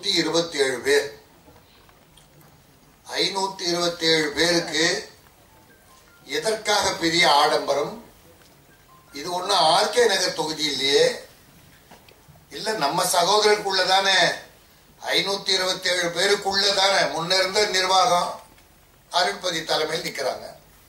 527 பேர். 527 பேருக்கு எதற்காக பெரிய ஆடம்பரம்? இது ஒண்ணு ஆர்கே நகர் தொகுதி இல்லையே, இல்ல நம்ம சகோதரருக்குள்ளதானே 527 பேருக்குள்ளதானே முன்ன இருந்த நிர்வாகம் அருள்பதி தலைமையில் நிக்கிறாங்க.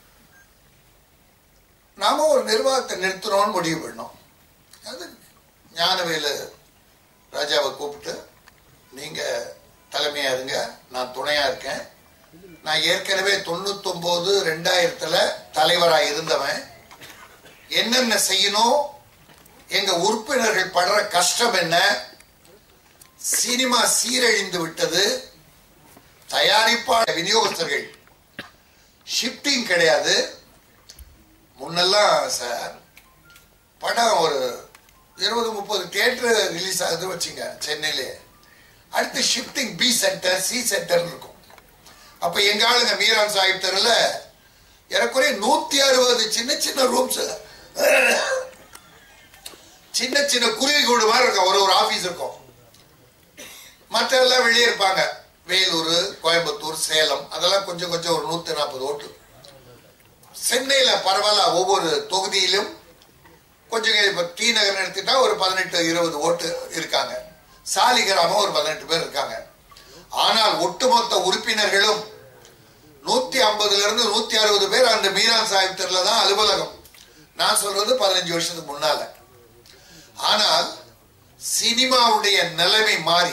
நாம ஒரு நிர்வாகத்தை நிறுத்தணும்னு முடிவு பண்ணோம். அது ஞானவேலு ராஜாவை கூப்பிட்டு, நீங்க தலைமையா இருங்க, நான் துணையா இருக்கேன். நான் ஏற்கனவே 99 2000 தலைவராக இருந்தவன். என்னென்ன செய்யணும், எங்க உறுப்பினர்கள் படுற கஷ்டம் என்ன, சினிமா சீரழிந்து விட்டது, தயாரிப்பாளர் விநியோகஸ்தர்கள் ஷிப்டிங் கிடையாது. முன்னெல்லாம் சார் படம் ஒரு 20-30 தியேட்டர் ரிலீஸ் ஆகுது வச்சுங்க சென்னையிலே, அடுத்து shifting B center C center இருக்கும். அப்ப எங்க ஆளுங்க மீரான் சாஹிப் தெருல ஏறக்குறைய 160 சின்ன சின்ன ரூம்ஸ், சின்ன சின்ன குருவி கூடு மாதிரி இருக்கும். ஒரு ஆபீஸ் இருக்கும், மற்றெல்லாம் வெளியே இருப்பாங்க. வேலூர், கோயம்புத்தூர், சேலம் அதெல்லாம் கொஞ்சம் கொஞ்சம் ஒரு 140 ஓட்டு. சென்னையில பரவாயில்ல, ஒவ்வொரு தொகுதியிலும் கொஞ்சம். இப்ப டி நகர் எடுத்துட்டா ஒரு 18-20 ஓட்டு இருக்காங்க. சாலிகிராமம் ஒரு 18 பேர் இருக்காங்க. ஆனால் ஒட்டுமொத்த உறுப்பினர்களும் 150 160 பேர் அந்த மீரான் சாஹிப் தெருல தான் அலுவலகம். நான் சொல்றது 15 வருஷத்துக்கு முன்னால. ஆனால் சினிமாவுடைய நிலைமை மாறி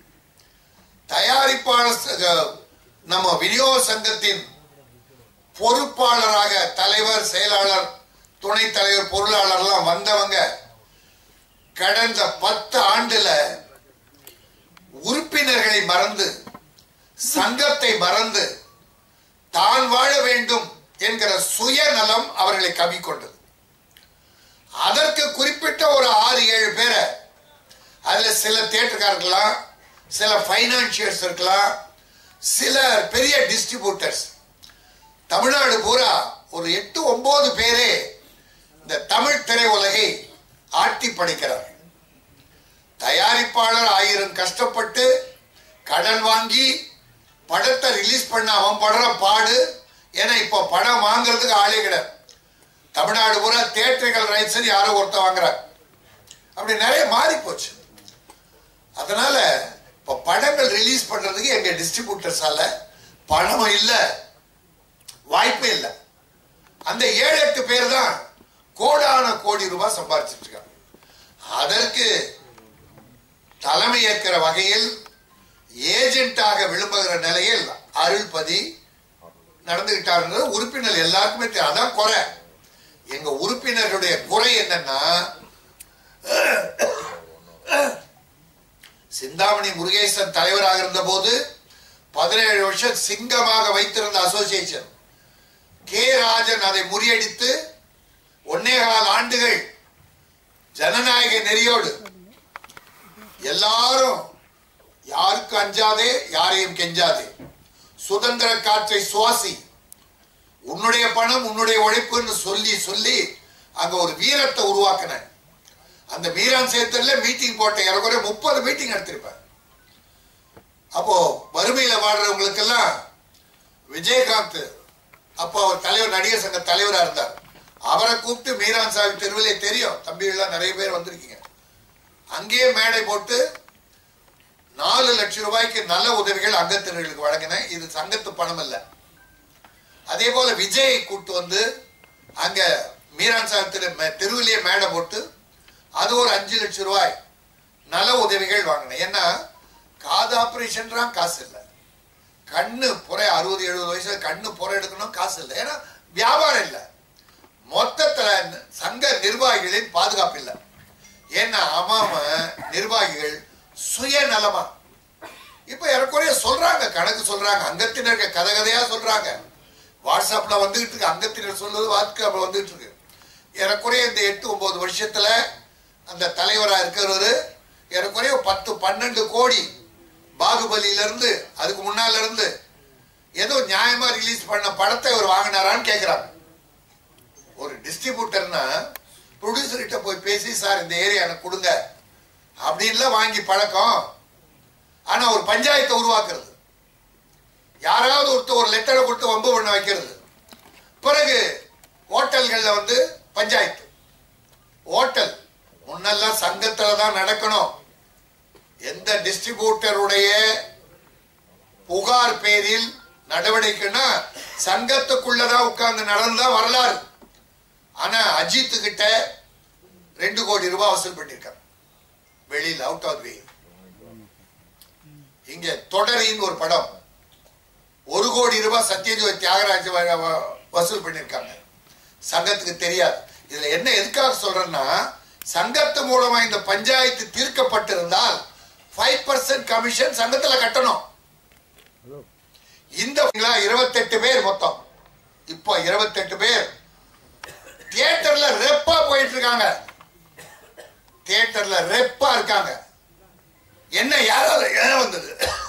தயாரிப்பாளர் நம்ம விநியோக சங்கத்தின் பொறுப்பாளராக தலைவர், செயலாளர், துணைத் தலைவர், பொருளாளர்லாம் வந்தவங்க கடந்த 10 ஆண்டுல உறுப்பினர்களை மறந்து, சங்கத்தை மறந்து, தான் வாழ வேண்டும் என்கிற சுயநலம் அவர்களை கவிக்கொண்டது. அதற்கு குறிப்பிட்ட ஒரு 6-7 பேரை, அதுல சில தியேட்டர்காரர் இருக்கலாம், சில பைனான்சியர்ஸ் இருக்கலாம், சில பெரிய டிஸ்ட்ரிபியூட்டர்ஸ், தமிழ்நாடு பூரா ஒரு 8-9 பேரே இந்த தமிழ் திரையுலகை ஆட்டி படைக்கிறார். தயாரிப்பாளர் 1000 கஷ்டப்பட்டு கடன் வாங்கி படத்தை ரிலீஸ் பண்ண அவன் படுற பாடு. ஏன்னா இப்ப படம் வாங்குறதுக்கு ஆளே கிடையாது. தமிழ்நாடு பூரா தியேட்டர்கள் ரைட்ஸ் யாரோ ஒருத்த வாங்குறாங்க. அப்படி நிறைய மாறி போச்சு. அதனால இப்ப படங்கள் ரிலீஸ் பண்றதுக்கு எங்க டிஸ்ட்ரிபியூட்டர்ஸால பணமும் இல்ல, வாய்ப்பே இல்லை. அந்த 7-8 பேர் தான் கோடான கோடி ரூபாய் சம்பாதிச்சிட்டு இருக்காங்க. அதற்கு தலைமை ஏற்கிற வகையில் ஏஜென்டாக விளம்புகிற நிலையில் அருள்பதி நடந்துகிட்டாருன்றது உறுப்பினர் எல்லாருக்குமே தெரியும். அதான் குறை. எங்க உறுப்பினர்களுடைய குறை என்னன்னா, சிந்தாமணி முருகேசன் தலைவராக இருந்த போது 17 வருஷம் சிங்கமாக வைத்திருந்த அசோசியேஷன் கே ராஜன் அதை முறியடித்து 1.25 ஆண்டுகள் ஜனநாயக நெறியோடு எல்லாரும் யாருக்கு அஞ்சாதே, யாரையும் கெஞ்சாதே, சுதந்திர காற்றை சுவாசி, உன்னுடைய பணம் உன்னுடைய உழைப்புன்னு சொல்லி சொல்லி அங்க ஒரு வீரத்தை உருவாக்கின. அந்த மீரான் சேத்தர்ல மீட்டிங் போட்ட ஏறக்குறைய 30 மீட்டிங் எடுத்திருப்பார். அப்போ வறுமையில வாழ்றவங்களுக்கெல்லாம் விஜயகாந்த் அப்போ அவர் தலைவர், நடிகர் சங்க தலைவராக இருந்தார். அவரை கூப்பிட்டு மீரான் சாஹிப் தெருவிலே தெரியும், தம்பிகள்லாம் நிறைய பேர் வந்திருக்கீங்க, அங்கேயே மேடை போட்டு 4 லட்சம் ரூபாய்க்கு நல்ல உதவிகள் அங்கத்தினர்களுக்கு வழங்கினேன். இது சங்கத்து பணம் இல்ல. அதே போல விஜயை கூப்பிட்டு வந்து அங்க மீரான் சாஹிப் தெருவிலேயே மேடை போட்டு அது ஒரு 5 லட்சம் ரூபாய் நல உதவிகள் வாங்கினேன். ஏன்னா காது ஆபரேஷன் காசு இல்லை, கண்ணு புறை 60-70 வயசுல கண்ணு புறை எடுக்கணும், காசு இல்லை. ஏன்னா வியாபாரம் இல்லை. மொத்தத்துல சங்க நிர்வாகிகளின் பாதுகாப்பு இல்லை. ஏன்னா அம்மாம நிர்வாகிகள் சுயநலமா இப்ப ஏறக்குறைய சொல்றாங்க, கணக்கு சொல்றாங்க, அங்கத்தினருக்கு கதை கதையா சொல்றாங்க. வாட்ஸ்அப்ல வந்துகிட்டு இருக்கு, அங்கத்தினர் சொல்றது வாட்ஸ்அப்ல வந்துகிட்டு இருக்கு. ஏறக்குறைய இந்த 8-9 வருஷத்துல அந்த தலைவரா இருக்கிறவரு ஏறக்குறைய 10-12 கோடி பாகுபலியில இருந்து அதுக்கு முன்னால இருந்து ஏதோ நியாயமா ரிலீஸ் பண்ண படத்தை அவர் வாங்கினாரான்னு கேட்கிறாங்க. ஒரு டிஸ்ட்ரிபியூட்டர்னா ப்ரொடியூசர் கிட்ட போய் பேசி, சார் இந்த ஏரியா எனக்கு கொடுங்க அப்படின்லாம் வாங்கி பழக்கம். ஆனா ஒரு பஞ்சாயத்தை உருவாக்குறது, யாராவது ஒரு லெட்டரை கொடுத்து வம்பு பண்ண வைக்கிறது. பிறகு ஹோட்டல்கள்ல வந்து பஞ்சாயத்து. ஹோட்டல் முன்னெல்லாம் சங்கத்துல தான் நடக்கணும். எந்த டிஸ்ட்ரிபியூட்டருடைய புகார் பேரில் நடவடிக்கைன்னா சங்கத்துக்குள்ளதான் உட்கார்ந்து நடந்தா வரலாறு. ஆனா அஜித் கிட்ட 2 கோடி ரூபாய் வசூல் பண்ணிருக்காங்க வெளியில், அவுட் ஆஃப் வே. இங்க தொடரின் ஒரு படம் 1 கோடி ரூபாய் சத்யஜோதி தியாகராஜ வசூல் பண்ணிருக்காங்க. சங்கத்துக்கு தெரியாது. இதுல என்ன எதுக்காக சொல்றேன்னா, சங்கத்து மூலமா இந்த பஞ்சாயத்து தீர்க்கப்பட்டிருந்தால் 5% கமிஷன் சங்கத்துல கட்டணும். இந்த 28 பேர் மொத்தம், இப்போ 28 பேர் தியேட்டர்ல ரெப்பா போயிட்டு இருக்காங்க. தியேட்டர்ல ரெப்பா இருக்காங்க. என்ன யாரால ஏன் வந்தது?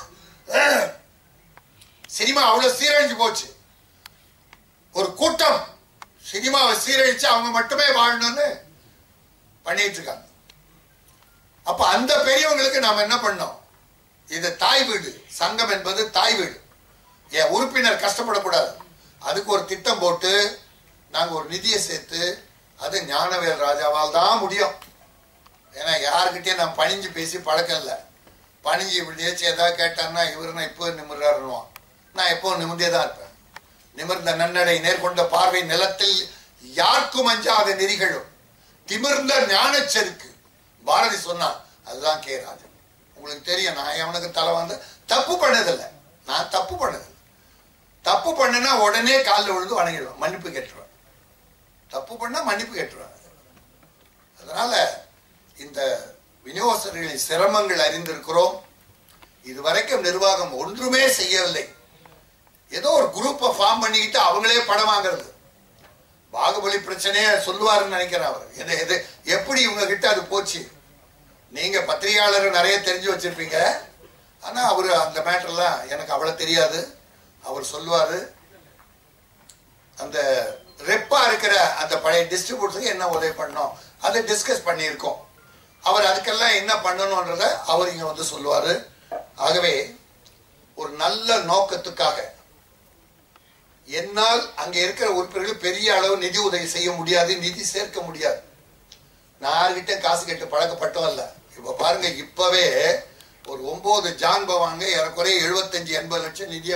சினிமா அவ்வளவு சீரழிஞ்சு போச்சு. ஒரு கூட்டம் சினிமாவை சீரழிச்சு அவங்க மட்டுமே வாழணும்னு பண்ணிட்டு இருக்காங்க. அப்ப அந்த பெரியவங்களுக்கு நாம என்ன பண்ணோம்? இது தாய் வீடு. சங்கம் என்பது தாய் வீடு. என் உறுப்பினர் கஷ்டப்படக்கூடாது. அதுக்கு ஒரு திட்டம் போட்டு நாங்க ஒரு நிதியை சேர்த்து, அது ஞானவேல் ராஜாவால் தான் முடியும். ஏன்னா யாருக்கிட்டே நான் பணிஞ்சு பேசி பழக்கம் இல்லை. பணிஞ்சு இப்படி ஏதாவது கேட்டான்னா இவருன்னா இப்போ நிமிர்றாருன்னுவான். நான் எப்போ நிமிர்ந்தே தான் இருப்பேன். நிமிர்ந்த நன்னடை நேர்கொண்ட பார்வை நிலத்தில் யாருக்கும் அஞ்சாத நெறிகளும் திமிர்ந்த ஞானச்செருக்கு பாரதி சொன்னான். அதுதான் கே ராஜன். உங்களுக்கு தெரியும், நான் அவனுக்கு தலை வந்து தப்பு பண்ணதில்லை. நான் தப்பு பண்ணதில்லை. தப்பு பண்ணனா உடனே காலில் விழுந்து வணங்கிடுவேன், மன்னிப்பு கேட்டுருவேன். தப்பு பண்ணா மன்னிப்பு கேட்டுருவேன். அதனால இந்த விநியோகஸ்தர்களின் சிரமங்கள் அறிந்திருக்கிறோம். இதுவரைக்கும் நிர்வாகம் ஒன்றுமே செய்யவில்லை. ஏதோ ஒரு குரூப்பை ஃபார்ம் பண்ணிக்கிட்டு அவங்களே படம் வாங்குறது. பாகுபலி பிரச்சனையே சொல்லுவாருன்னு நினைக்கிறேன் அவர். எது எப்படி இவங்க கிட்ட அது போச்சு? நீங்க பத்திரிகையாளர் நிறைய தெரிஞ்சு வச்சிருப்பீங்க. ஆனா அவரு அந்த மேட்டர்லாம் எனக்கு அவ்வளவு தெரியாது. அவர் சொல்லுவாரு. அந்த ரெப்பா இருக்கிற அந்த பழைய டிஸ்ட்ரிபியூட்டருக்கு என்ன உதவி பண்ணணும் அதை டிஸ்கஸ் பண்ணியிருக்கோம். அவர் அதுக்கெல்லாம் என்ன பண்ணணும்ன்றத அவர் இங்க வந்து சொல்லுவாரு. ஆகவே ஒரு நல்ல நோக்கத்துக்காக என்னால் அங்க இருக்கிற உறுப்பினர்கள் பெரிய அளவு நிதி உதவி செய்ய முடியாது, நிதி சேர்க்க முடியாது. நான் யாருக்கிட்ட காசு கேட்டு பழக்கப்பட்டோம் இல்ல. இப்ப பாருங்க, இப்பவே ஒரு 9 ஜான் பவாங்க ஏறக்குறைய 75-80 லட்சம் நிதியா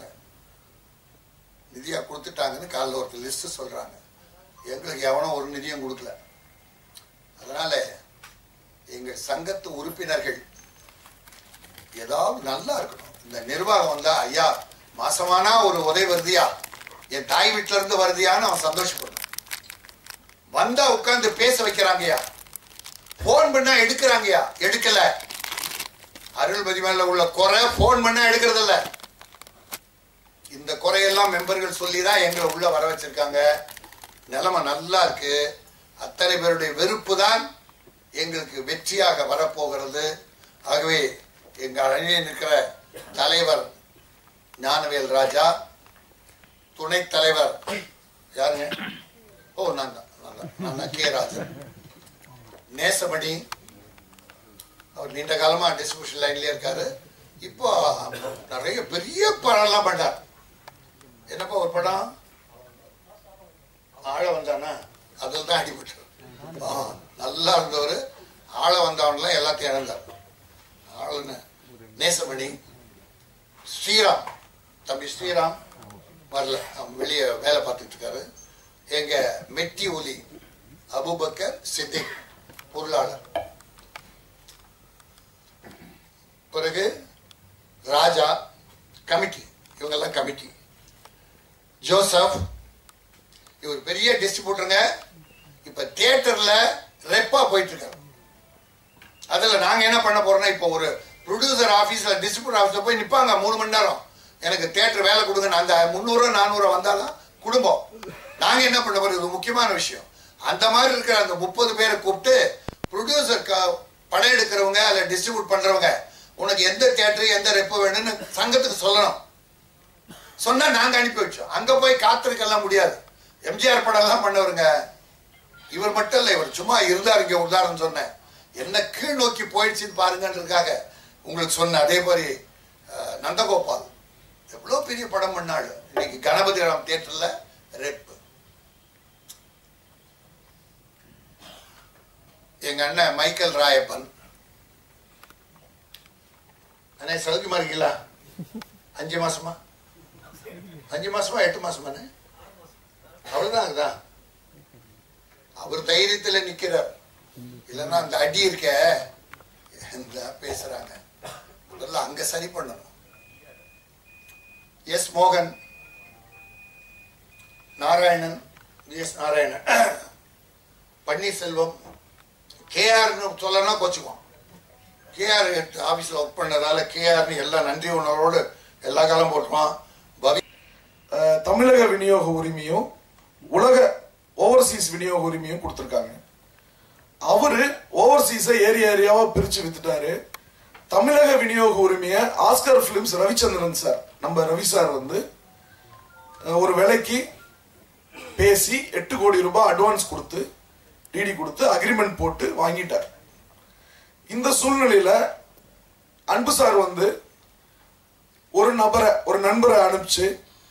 கொடுத்துட்டாங்கன்னு காலைல ஒருத்தர் லிஸ்ட் சொல்றாங்க. எங்களுக்கு எவனும் ஒரு நிதியும் கொடுக்கல. அதனால எங்க சங்கத்து உறுப்பினர்கள் ஏதாவது நல்லா இருக்கணும். இந்த நிர்வாகம் வந்தா, ஐயா மாசமானா ஒரு உதவி வருதியா, என் தாய் வீட்டுல இருந்து வருதியான்னு அவன் சந்தோஷப்படும். வந்தா உட்கார்ந்து பேச வைக்கிறாங்கயா, போன் பண்ணா எடுக்கிறாங்கயா. எடுக்கல. அருள்மதி மேல உள்ள குறை போன் பண்ணா எடுக்கிறது இல்ல. இந்த குறையெல்லாம் மெம்பர்கள் சொல்லிதான் எங்களை உள்ள வர வச்சிருக்காங்க. நிலைமை நல்லா இருக்கு. அத்தனை பேருடைய வெறுப்பு தான் எங்களுக்கு வெற்றியாக வரப்போகிறது. ஆகவே எங்க அணியில் இருக்கிற தலைவர் ஞானவேல் ராஜா, துணைத் தலைவர் யாருங்க? ஓ நான் தான் கே ராஜன், நேசமணி. அவர் நீண்ட காலமா டிஸ்ட்ரிபியூஷன் லைன்லயே இருக்காரு. இப்போ நிறைய பெரிய படம்லாம் பண்ணார். என்னப்பா ஒரு படம் ஆழ வந்தானா, அதில் தான் அடிபட்டு நல்லா இருந்தவர். ஆழ வந்தவன்லாம் எல்லாத்தையும் இழந்தார். ஆளுன்னு நேசமணி, ஸ்ரீராம், தம்பி ஸ்ரீராம் வரல, வெளியே வேலை பார்த்துட்டு இருக்காரு. எங்க மெட்டி ஒலி அபுபக்கர் சித்திக் பொருளாளர். பிறகு ராஜா கமிட்டி, இவங்கெல்லாம் கமிட்டி. ஜோசப் இவர் பெரிய டிஸ்ட்ரிபியூட்டருங்க. இப்ப தியேட்டர்ல ரெப்பா போயிட்டு இருக்காரு. அதுல நாங்க என்ன பண்ண போறோம்னா, இப்போ ஒரு ப்ரொடியூசர் ஆபீஸ்ல டிஸ்ட்ரிபியூட்டர் ஆபீஸ்ல போய் நிப்பாங்க 3 மணி நேரம், எனக்கு தியேட்டர் வேலை கொடுங்க. அந்த 300-400 வந்தாலும் குடும்பம். நாங்க என்ன பண்ண போறோம், இது முக்கியமான விஷயம். அந்த மாதிரி இருக்கிற அந்த 30 பேரை கூப்பிட்டு ப்ரொடியூசர் படம் எடுக்கிறவங்க அல்ல டிஸ்ட்ரிபியூட் பண்றவங்க, உனக்கு எந்த தியேட்டர் எந்த ரெப்பு வேணும்னு சங்கத்துக்கு சொல்லணும். சொன்னா நாங்க அனுப்பி வச்சோம். அங்க போய் காத்திருக்கலாம் முடியாது. எம்ஜிஆர் படம் எல்லாம் பண்ணவருங்க. இவர் மட்டும் இல்ல, இவர் சும்மா இருந்தார். இங்க உதாரணம் சொன்னேன். என்ன கீழ் நோக்கி போயிடுச்சுன்னு பாருங்கன்றதுக்காக உங்களுக்கு சொன்ன அதே மாதிரி நந்தகோபால் எவ்வளவு பெரிய படம் பண்ணாள். இன்னைக்கு கணபதி ராம் தியேட்டர்ல ரெப். எங்க அண்ணன் மைக்கேல் ராயப்பன் அண்ணே சௌக்கியமா இருக்கீங்களா? 5 மாசமா 8 மாசமா அவ்வளவுதான். அவர் தைரியத்துல நிக்கிறார். இல்லைன்னா அந்த அடி இருக்க பேசுறாங்க. முதல்ல அங்க சரி பண்ணணும். எஸ் மோகன், நாராயணன், நாராயணன், பன்னீர்செல்வம், கேஆர்னு சொல்லனா கோச்சுக்குவோம். கேஆர் ஆபீஸ்ல ஒர்க் பண்ணதால கேஆர்னு எல்லா நன்றி உணர்வோடு எல்லா காலம் போட்டுருவான். தமிழக விநியோக உரிமையும் உலக ஓவர்சீஸ் விநியோக உரிமையும் கொடுத்துருக்காங்க. அவரு ஓவர்சீஸை ஏரியாவா பிரிச்சு வித்துட்டாரு. தமிழக விநியோக உரிமையை ஆஸ்கர் பிலிம்ஸ் ரவிச்சந்திரன் சார், நம்ம ரவி சார் வந்து ஒரு விலைக்கு பேசி 8 கோடி ரூபாய் அட்வான்ஸ் கொடுத்து டிடி கொடுத்து அக்ரிமெண்ட் போட்டு வாங்கிட்டார். இந்த சூழ்நிலையில அன்பு சார் வந்து ஒரு நண்பரை அனுப்பிச்சு,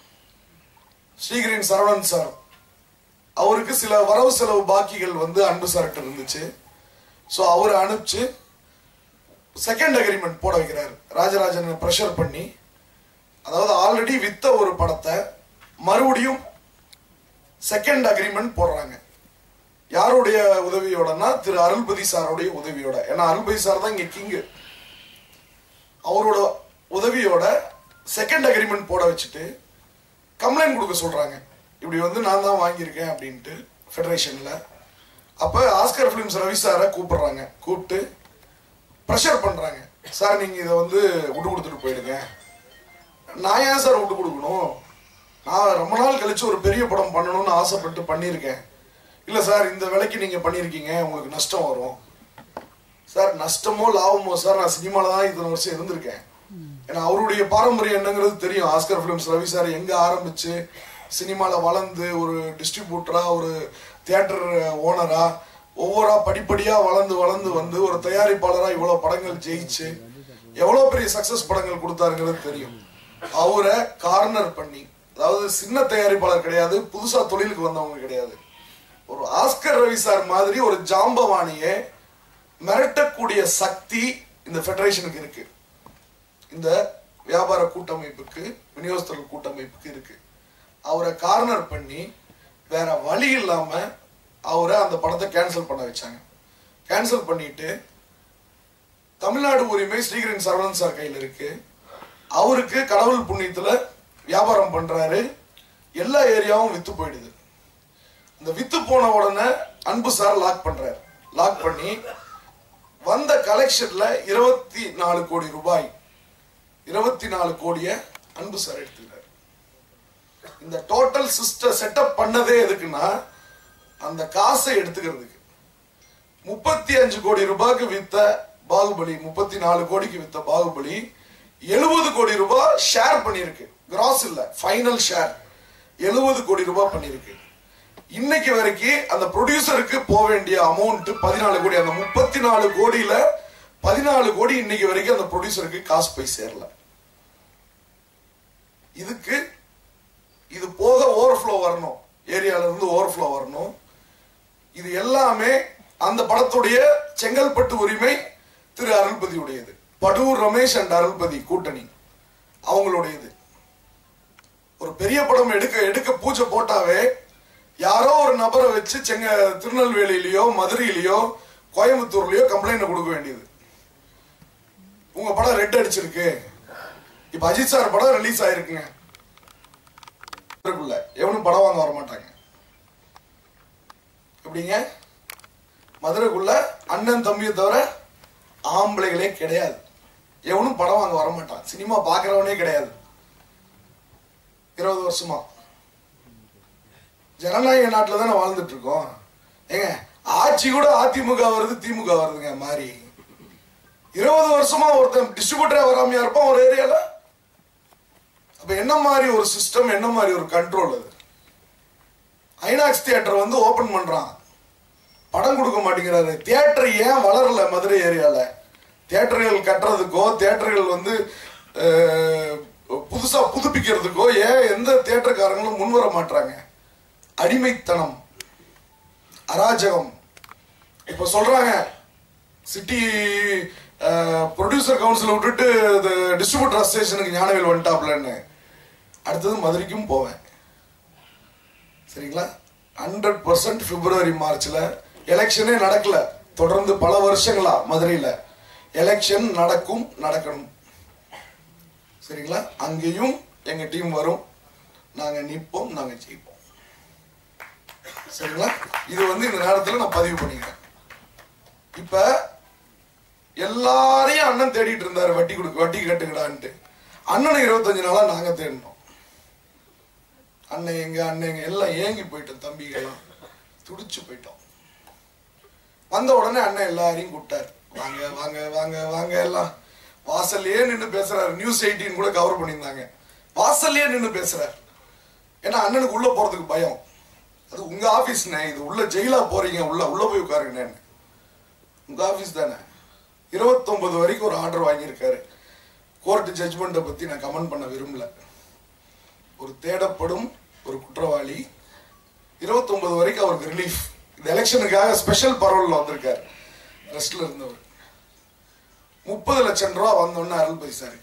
ஸ்ரீகிரீன் சரவணன் சார், அவருக்கு சில வரவு செலவு பாக்கிகள் வந்து அன்பு சார்கிட்ட இருந்துச்சு. ஸோ அவரை அனுப்பிச்சு செகண்ட் அக்ரிமெண்ட் போட வைக்கிறார். ராஜராஜனை ப்ரெஷர் பண்ணி, அதாவது ஆல்ரெடி வித்த ஒரு படத்தை மறுபடியும் செகண்ட் அக்ரிமெண்ட் போடுறாங்க. யாருடைய உதவியோடனா திரு அருள்பதி சாருடைய உதவியோட. ஏன்னா அருள்பதி சார் தான் இங்க கிங்கு. அவரோட உதவியோட செகண்ட் அக்ரிமெண்ட் போட வச்சுட்டு கம்ப்ளைண்ட் கொடுக்க சொல்றாங்க. இப்படி வந்து நான் தான் வாங்கியிருக்கேன் அப்படின்ட்டு ஃபெடரேஷன்ல. அப்ப ஆஸ்கர் பிலிம்ஸ் ரவி சாரை கூப்பிடுறாங்க. கூப்பிட்டு ப்ரெஷர் பண்றாங்க. சார் நீங்க இதை வந்து விட்டு கொடுத்துட்டு போயிடுங்க. நான் ஏன் சார் விட்டு கொடுக்கணும்? நான் ரொம்ப நாள் கழிச்சு ஒரு பெரிய படம் பண்ணணும்னு ஆசைப்பட்டு பண்ணியிருக்கேன். இல்ல சார் இந்த விலைக்கு நீங்க பண்ணியிருக்கீங்க, உங்களுக்கு நஷ்டம் வரும். சார் நஷ்டமோ லாபமோ சார், நான் சினிமால தான் இத்தனை வருஷம் இருந்திருக்கேன். ஏன்னா அவருடைய பாரம்பரியம் என்னங்கிறது தெரியும். ஆஸ்கர் பிலிம்ஸ் ரவி சார் எங்க ஆரம்பிச்சு சினிமால வளர்ந்து ஒரு டிஸ்ட்ரிபியூட்டரா, ஒரு தியேட்டர் ஓனரா, ஒவ்வொரு படிப்படியா வளர்ந்து வந்து ஒரு தயாரிப்பாளரா இவ்வளவு படங்கள் ஜெயிச்சு எவ்வளவு பெரிய சக்சஸ் படங்கள் கொடுத்தாருங்கிறது தெரியும். அவரை கார்னர் பண்ணி, அதாவது சின்ன தயாரிப்பாளர் கிடையாது, புதுசா தொழிலுக்கு வந்தவங்க கிடையாது, ஒரு ஆஸ்கர் ரவி சார் மாதிரி ஒரு ஜாம்பவானியை மிரட்டக்கூடிய சக்தி இந்த ஃபெடரேஷனுக்கு இருக்கு. இந்த வியாபார கூட்டமைப்புக்கு, விநியோகஸ்தர்கள் கூட்டமைப்புக்கு இருக்கு. அவரை கார்னர் பண்ணி வேற வழி இல்லாம அவரை அந்த படத்தை கேன்சல் பண்ண வச்சாங்க. கேன்சல் பண்ணிட்டு தமிழ்நாடு உரிமை ஸ்ரீகிரீன் சரவணன் சார் கையில் இருக்கு. அவருக்கு கடவுள் புண்ணியத்துல வியாபாரம் பண்றாரு. எல்லா ஏரியாவும் வித்து போயிடுது. இந்த வித்து போன உடனே அன்பு சார் லாக் பண்றாரு. லாக் பண்ணி வந்த கலெக்ஷன்ல 24 கோடி ரூபாய், 24 கோடியை அன்பு சார் எடுத்துக்கிறார். இந்த டோட்டல் சிஸ்டம் செட்டப் பண்ணதே எதுக்குன்னா அந்த காசை எடுத்துக்கிறதுக்கு. 35 கோடி ரூபாய்க்கு வித்த பாகுபலி, 34 கோடிக்கு வித்த பாகுபலி 70 கோடி ரூபாய் ஷேர் பண்ணிருக்கு. கிராஸ் இல்ல, ஃபைனல் ஷேர் 70 கோடி ரூபாய் பண்ணிருக்கு. இன்னைக்கு வரைக்கும் அந்த ப்ரொடியூசருக்கு போக வேண்டிய அமௌண்ட் 14 கோடி. அந்த 34 கோடியில 14 கோடி இன்னைக்கு வரைக்கும் அந்த ப்ரொடியூசருக்கு காசு போய் சேரல. இதுக்கு இது போக ஓவர்ஃப்ளோ வரணும், ஏரியால இருந்து ஓவர்ஃப்ளோ வரணும். இது எல்லாமே அந்த படத்துடைய செங்கல்பட்டு உரிமை திரு அருள்பதி உடையது. படூர் ரமேஷ் அண்ட் அருள்பதி கூட்டணி அவங்களுடையது. ஒரு பெரிய படம் எடுக்க பூஜை போட்டாவே யாரோ ஒரு நபரை வச்சு திருநெல்வேலியிலயோ மதுரையிலயோ கோயம்புத்தூர்லயோ கம்ப்ளைண்ட் கொடுக்க வேண்டியது. உங்க படம் ரெட் அடிச்சிருக்கு, இப்ப அஜித் சார் படம் ரிலீஸ் ஆயிருக்குங்க, எவனும் படம் வாங்க வர மாட்டாங்க. எப்படிங்க? மதுரைக்குள்ள அண்ணன் தம்பியை தவிர ஆம்பளைகளே கிடையாது. எவனும் படம் வாங்க வர மாட்டான். சினிமா பாக்குறவனே கிடையாது. 20 வருஷமா ஜனநாயக நாட்டில் தானே வாழ்ந்துட்டு இருக்கோம். ஏங்க ஆட்சி கூட அதிமுக வருது திமுக வருதுங்க மாறி. 20 வருஷமா ஒருத்தன் டிஸ்ட்ரிபியூட்டரா வராமையா இருப்பான் ஒரு ஏரியால. அப்ப என்ன மாதிரி ஒரு சிஸ்டம், என்ன மாதிரி ஒரு கண்ட்ரோல் அது? ஐநாக்ஸ் தியேட்டர் வந்து ஓபன் பண்றான், படம் கொடுக்க மாட்டேங்கிறாரு. தியேட்டர் ஏன் வளரல மதுரை ஏரியால? தியேட்டர்கள் கட்டுறதுக்கோ தியேட்டர்கள் வந்து புதுசா புதுப்பிக்கிறதுக்கோ ஏன் எந்த தியேட்டர்காரங்களும் முன்வர மாட்டாங்க? அடிமைத்தனம், அராஜகம். இப்ப சொல்றாங்க சிட்டி ப்ரொடியூசர் கவுன்சில் விட்டுட்டு டிஸ்ட்ரிபியூட்டர் அசோசியேஷனுக்கு ஞானவேல் வந்துட்டாப்லன்னு. அடுத்தது மதுரைக்கும் போவேன். சரிங்களா? 100% பிப்ரவரி மார்ச்ல எலெக்ஷனே நடக்கல. தொடர்ந்து பல வருஷங்களா மதுரையில எலெக்ஷன் நடக்கணும். சரிங்களா? அங்கேயும் எங்க டீம் வரும், நாங்க நிற்போம், நாங்க ஜெயிப்போம். சரிங்களா? இது வந்து இந்த நேரத்தில் நான் பதிவு பண்ணிக்கிறேன். இப்ப எல்லாரையும் அண்ணன் தேடிட்டு இருந்தாரு, வட்டி கட்டுங்கடான்ட்டு. அண்ணனை 25 நாளா நாங்க தேடினோம். அண்ணன் எங்க எல்லாம் ஏங்கி போயிட்டோம், தம்பிகள்லாம் துடிச்சு போயிட்டோம். வந்த உடனே அண்ணன் எல்லாரையும் கூப்பிட்டாரு, வாங்க வாங்க வாங்க வாங்க. எல்லாம் வாசல்லையே நின்று பேசுறாரு. நியூஸ் 18 கூட கவர் பண்ணியிருந்தாங்க. வாசல்லையே நின்று பேசுறாரு. ஏன்னா அண்ணனுக்கு உள்ள போறதுக்கு பயம். அது உங்க ஆபீஸ்ண்ணே, இது உள்ள ஜெயிலா போறீங்க, உள்ள போய் உட்காருங்க. உங்க ஆபீஸ் தானே. 29 வரைக்கும் ஒரு ஆர்டர் வாங்கியிருக்காரு. கோர்ட் ஜட்ஜ்மெண்ட்டை பத்தி நான் கமெண்ட் பண்ண விரும்பல. ஒரு தேடப்படும் ஒரு குற்றவாளி 29 வரைக்கும் அவருக்கு ரிலீஃப். இந்த எலெக்ஷனுக்காக ஸ்பெஷல் பரோல்ல வந்திருக்காரு. ரெஸ்ட்ல இருந்தவர் 30 லட்சம் ரூபாய் வந்தோன்னு அருள்பதி சாருக்கு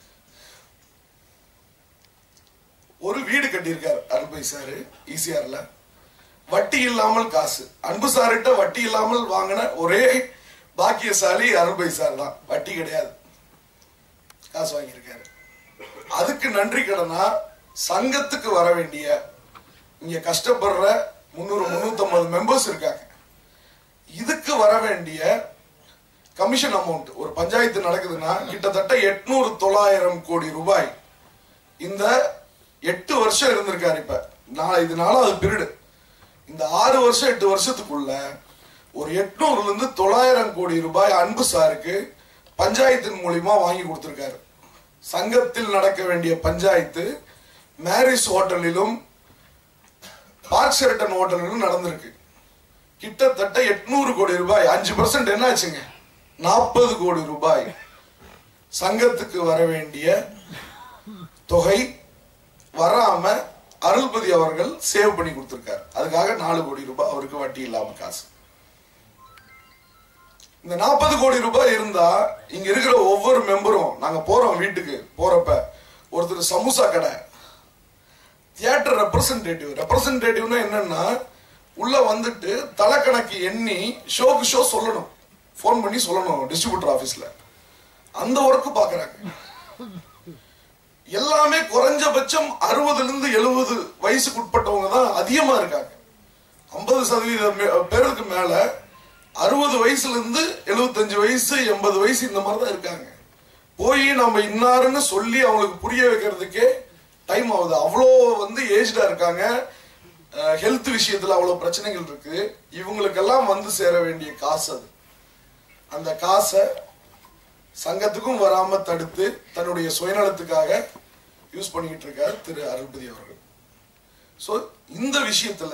ஒரு வீடு கட்டியிருக்காரு. அருள்பதி சாரு ஈசிஆர்ல வட்டி இல்லாமல் காசு. அன்பு சார்கிட்ட வட்டி இல்லாமல் வாங்கின ஒரே பாக்கியசாலி அருள்பதி சார் தான். வட்டி கிடையாது, காசு வாங்கியிருக்காரு. அதுக்கு நன்றி கடனா சங்கத்துக்கு வர வேண்டிய, இங்க கஷ்டப்படுற 300-350 மெம்பர்ஸ் இருக்காங்க, இதுக்கு வர வேண்டிய கமிஷன் அமௌண்ட், ஒரு பஞ்சாயத்து நடக்குதுன்னா கிட்டத்தட்ட 800-900 கோடி ரூபாய் இந்த 8 வருஷம் இருந்திருக்காரு. இப்ப இதனால அது பீரியடு. இந்த 6 வருஷம் 8 வருஷத்துக்குள்ள ஒரு 800-900 கோடி ரூபாய் அன்பு சாருக்கு பஞ்சாயத்தின் மூலியமா வாங்கி கொடுத்திருக்காரு. சங்கத்தில் நடக்க வேண்டிய பஞ்சாயத்து மேரிஸ் ஹோட்டலிலும் பார்க் ஷெரட்டன் ஹோட்டலிலும் நடந்திருக்கு. கிட்டத்தட்ட 800 கோடி ரூபாய். 5% என்ன ஆச்சுங்க? 40 கோடி ரூபாய் சங்கத்துக்கு வர வேண்டிய தொகை வராம அருள்பதி அவர்கள் சேவ் பண்ணி கொடுத்திருக்காரு. அதுக்காக 4 கோடி ரூபாய் அவருக்கு வட்டி இல்லாம காசு. இந்த 40 கோடி ரூபாய் இருந்தா இங்க இருக்கிற ஒவ்வொரு மெம்பரும், நாங்க போறோம் வீட்டுக்கு போறப்ப, ஒருத்தர் சமோசா கடை, தியேட்டர் ரெப்ரசன்டேட்டிவ்னா என்னன்னா உள்ள வந்துட்டு தலைக்கணக்கு எண்ணி ஷோக்கு ஷோ சொல்லணும், போன் பண்ணி சொல்லணும் டிஸ்ட்ரிபியூட்டர் ஆபீஸ்ல. அந்த ஒர்க்கு பாக்குறாங்க. எல்லாமே குறைஞ்சபட்சம் 60-70 வயசுக்கு உட்பட்டவங்க தான் அதிகமா இருக்காங்க. 50% பேருக்கு மேல 60 வயசுல இருந்து 75 வயசு 80 வயசு இந்த மாதிரிதான் இருக்காங்க. போய் நம்ம இன்னாருன்னு சொல்லி அவங்களுக்கு புரிய வைக்கிறதுக்கே டைம் ஆகுது. அவ்வளோ வந்து ஏஜ்டா இருக்காங்க. ஹெல்த் விஷயத்துல அவ்வளவு பிரச்சனைகள் இருக்கு. இவங்களுக்கெல்லாம் வந்து சேர வேண்டிய காசு அது. அந்த காசை சங்கத்துக்கும் வராம தடுத்து தன்னுடைய சுயநலத்துக்காக யூஸ் பண்ணிக்கிட்டு இருக்காரு திரு அருள்பதி அவர்கள். சோ இந்த விஷயத்துல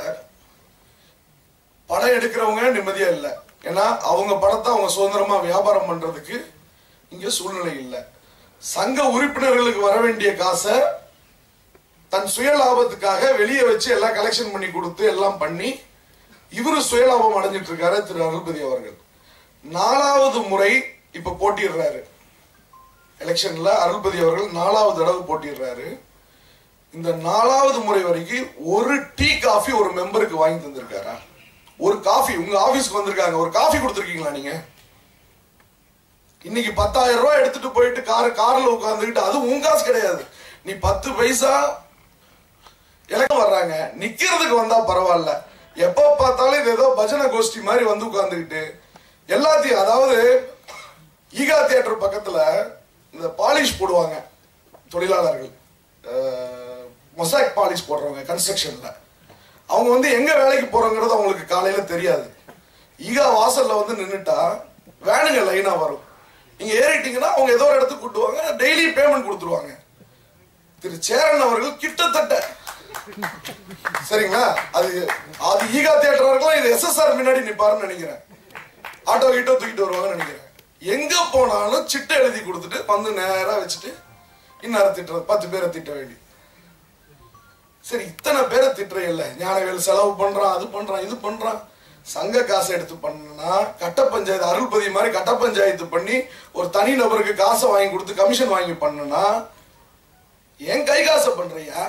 படம் எடுக்கிறவங்க நிம்மதியா இல்லை. ஏன்னா அவங்க படத்தை அவங்க சுதந்திரமா வியாபாரம் பண்றதுக்கு இங்க சூழ்நிலை இல்லை. சங்க உறுப்பினர்களுக்கு வர வேண்டிய காசை தன் சுய லாபத்துக்காக வெளியே வச்சு எல்லாம் கலெக்ஷன் பண்ணி கொடுத்து எல்லாம் பண்ணி இவரு சுயலாபம் அடைஞ்சிட்டு இருக்காரு திரு அருள்பதி அவர்கள். 4வது முறை இப்ப போட்டிடுறாரு எலெக்ஷன்ல. அருள்பதி அவர்கள் 4வது தடவை போட்டிடுறாரு. இந்த 4வது முறை வரைக்கும் ஒரு டீ காஃபி ஒரு மெம்பருக்கு வாங்கி தந்திருக்காரா? ஒரு காஃபி உங்க ஆபீஸ்க்கு வந்திருக்காங்க, ஒரு காஃபி கொடுத்துருக்கீங்களா நீங்க? இன்னைக்கு 10,000 ரூபாய் எடுத்துட்டு போயிட்டு கார்ல உட்கார்ந்துக்கிட்டு, அது உங்க காசு கிடையாது. நீ 10 பைசா எலெக்ஷன் வர்றாங்க, நிக்கிறதுக்கு வந்தா பரவாயில்ல. எப்ப பார்த்தாலும் இது ஏதோ பஜனை கோஷ்டி மாதிரி வந்து உட்கார்ந்துக்கிட்டு எல்லாத்தையும், அதாவது ஈகா தியேட்டர் பக்கத்துல இந்த பாலிஷ் போடுவாங்க தொழிலாளர்கள், மொசாக் பாலிஷ் போடுறவங்க கன்ஸ்ட்ரக்ஷன்ல. அவங்க வந்து எங்க வேலைக்கு போறோங்கிறது அவங்களுக்கு காலையில தெரியாது. ஈகா வாசல்ல வந்து நின்னுட்டா வேனுங்க லைனா வரும். நீங்க ஏறிட்டீங்கன்னா அவங்க ஏதோ ஒரு இடத்துக்கு கூட்டுவாங்க, டெய்லி பேமெண்ட் கொடுத்துருவாங்க. திரு சேரன் அவர்கள் கிட்டத்தட்ட சரிங்களா, அது ஈகா தியேட்டர் இருக்கலாம். இது SSR முன்னாடி நிப்பாருன்னு நினைக்கிறேன். ஆட்டோ கிட்ட தூக்கிட்டு வருவாங்கன்னு நினைக்கிறேன். எங்க போனாலும் சிட்டை எழுதி கொடுத்துட்டு வந்து நேரா வச்சுட்டு இன்னார திட்டுறது 10 பேரை திட்ட வேண்டி. சரி, இத்தனை பேரை திட்டுற இல்ல, ஞானவேல் செலவு பண்றான், அது பண்றான், இது பண்றான். சங்க காசை எடுத்து பண்ணா கட்ட பஞ்சாயத்து அருள்பதி மாதிரி கட்ட பஞ்சாயத்து பண்ணி ஒரு தனி நபருக்கு காசை வாங்கி கொடுத்து கமிஷன் வாங்கி பண்ணனா என் கை காசை பண்றியா?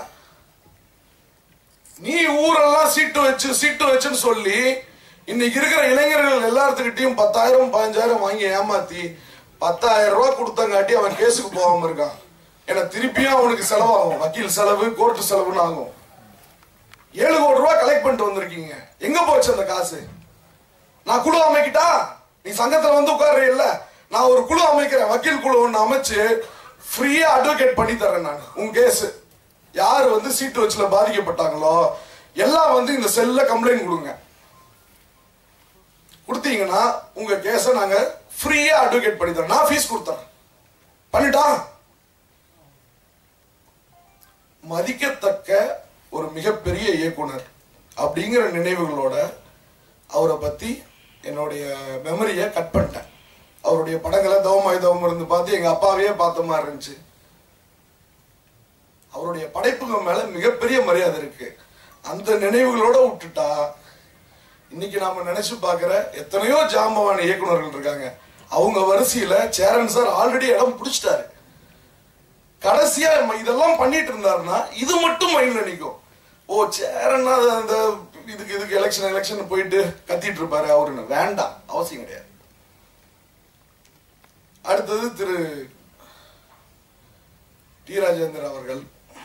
நீ ஊரெல்லாம் சீட்டு வச்சுன்னு சொல்லி இன்னைக்கு இருக்கிற இளைஞர்கள் எல்லாத்துக்கிட்டையும் 10,000 15,000 வாங்கி ஏமாத்தி 10,000 ரூபாய் கொடுத்தங்காட்டி அவன் கேஸுக்கு போகாம இருக்கான். ஏன்னா திருப்பியும் அவனுக்கு செலவாகும், வக்கீல் செலவு, கோர்ட்டு செலவுன்னு ஆகும். 7 கோடி ரூபாய் கலெக்ட் பண்ணிட்டு வந்திருக்கீங்க, எங்க போச்சு அந்த காசு? நான் குழு அமைக்கிட்டா, நீ சங்கத்துல வந்து உட்கார்ற இல்ல, நான் ஒரு குழு அமைக்கிறேன், வக்கீல் குழு ஒண்ணு அமைச்சு ஃப்ரீயா அட்வொகேட் பண்ணி தரேன். நான் உங்க கேஸ் யாரு வந்து சீட்டு வச்சுல பாதிக்கப்பட்டாங்களோ எல்லாம் வந்து இந்த செல்ல கம்ப்ளைண்ட் கொடுங்க. கொடுத்தீங்கன்னா உங்க கேஸ நாங்க ஃப்ரீயா அட்வொகேட் பண்ணி தரேன், நான் ஃபீஸ் கொடுத்தறேன். பண்ணிட்டா மதிக்கத்தக்க ஒரு மிகப்பெரிய இயக்குனர் அப்படிங்கிற நினைவுகளோட அவரை பத்தி என்னுடைய மெமரியை கட் பண்ணிட்டேன். அவருடைய படங்களை தவமாய் தவம் இருந்து பார்த்து எங்க அப்பாவையே பார்த்த மாதிரி இருந்துச்சு. அவருடைய படைப்புகள் மேல மிகப்பெரிய மரியாதை இருக்கு. அந்த நினைவுகளோட விட்டுட்டா இன்னைக்கு நாம நினைச்சு பாக்குற எத்தனையோ ஜாம்பவான இயக்குனர்கள் இருக்காங்க. அவங்க வரிசையில சேரன் சார் ஆல்ரெடி இடம் பிடிச்சிட்டாரு. கடைசியா இதெல்லாம் பண்ணிட்டு இருந்தாருன்னா இது மட்டும் மைண்ட்ல நிக்கும். ஓ, சேரன்னா அந்த இதுக்கு எலெக்ஷன் போயிட்டு கத்திட்டு இருப்பாரு அவருன்னு. வேண்டாம், அவசியம் கிடையாது. அடுத்தது திரு டி ராஜேந்தர் அவர்கள்.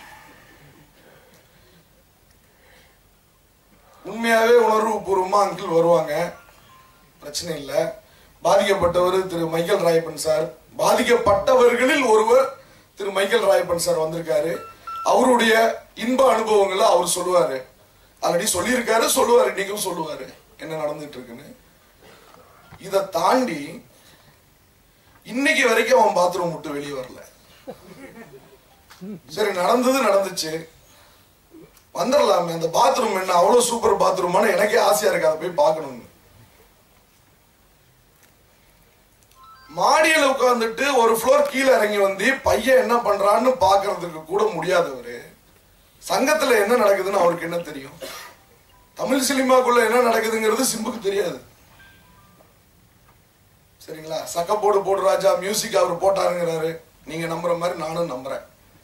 உண்மையாவே உணர்வு பூர்வமா அங்கிள் வருவாங்க, பிரச்சனை இல்லை. பாதிக்கப்பட்டவர் திரு மைக்கேல் ராயப்பன் சார், பாதிக்கப்பட்டவர்களில் ஒருவர் திரு மைக்கேல் ராயப்பன் சார் வந்திருக்காரு. அவருடைய இன்ப அனுபவங்களை அவர் சொல்லுவாரு, ஆல்ரெடி சொல்லியிருக்காரு, சொல்லுவாரு, இன்னைக்கும் சொல்லுவாரு என்ன நடந்துட்டு இருக்குன்னு. இதை தாண்டி இன்னைக்கு வரைக்கும் அவன் பாத்ரூம் விட்டு வெளியே வரல. சரி, நடந்துச்சு, வந்துடலாமே. அந்த பாத்ரூம் என்ன அவ்வளவு சூப்பர் பாத்ரூமான எனக்கே ஆசையா இருக்கு அதை போய் பார்க்கணும்னு. மாடியில உட்கார்ந்துட்டு ஒரு ஃப்ளோர் கீழே இறங்கி வந்து பையன் என்ன பண்றான்னு பாக்குறதுக்கு கூட முடியாதவரு சங்கத்துல என்ன நடக்குதுன்னு அவருக்கு என்ன தெரியும்? தமிழ் சினிமாக்குள்ள என்ன நடக்குதுங்கிறது சிம்புக்கு தெரியாது. சரிங்களா? சக்க போடு ராஜா மியூசிக் அவர் போட்டாருங்கிறாரு, நீங்க நம்புற மாதிரி நானும் நம்புறேன்.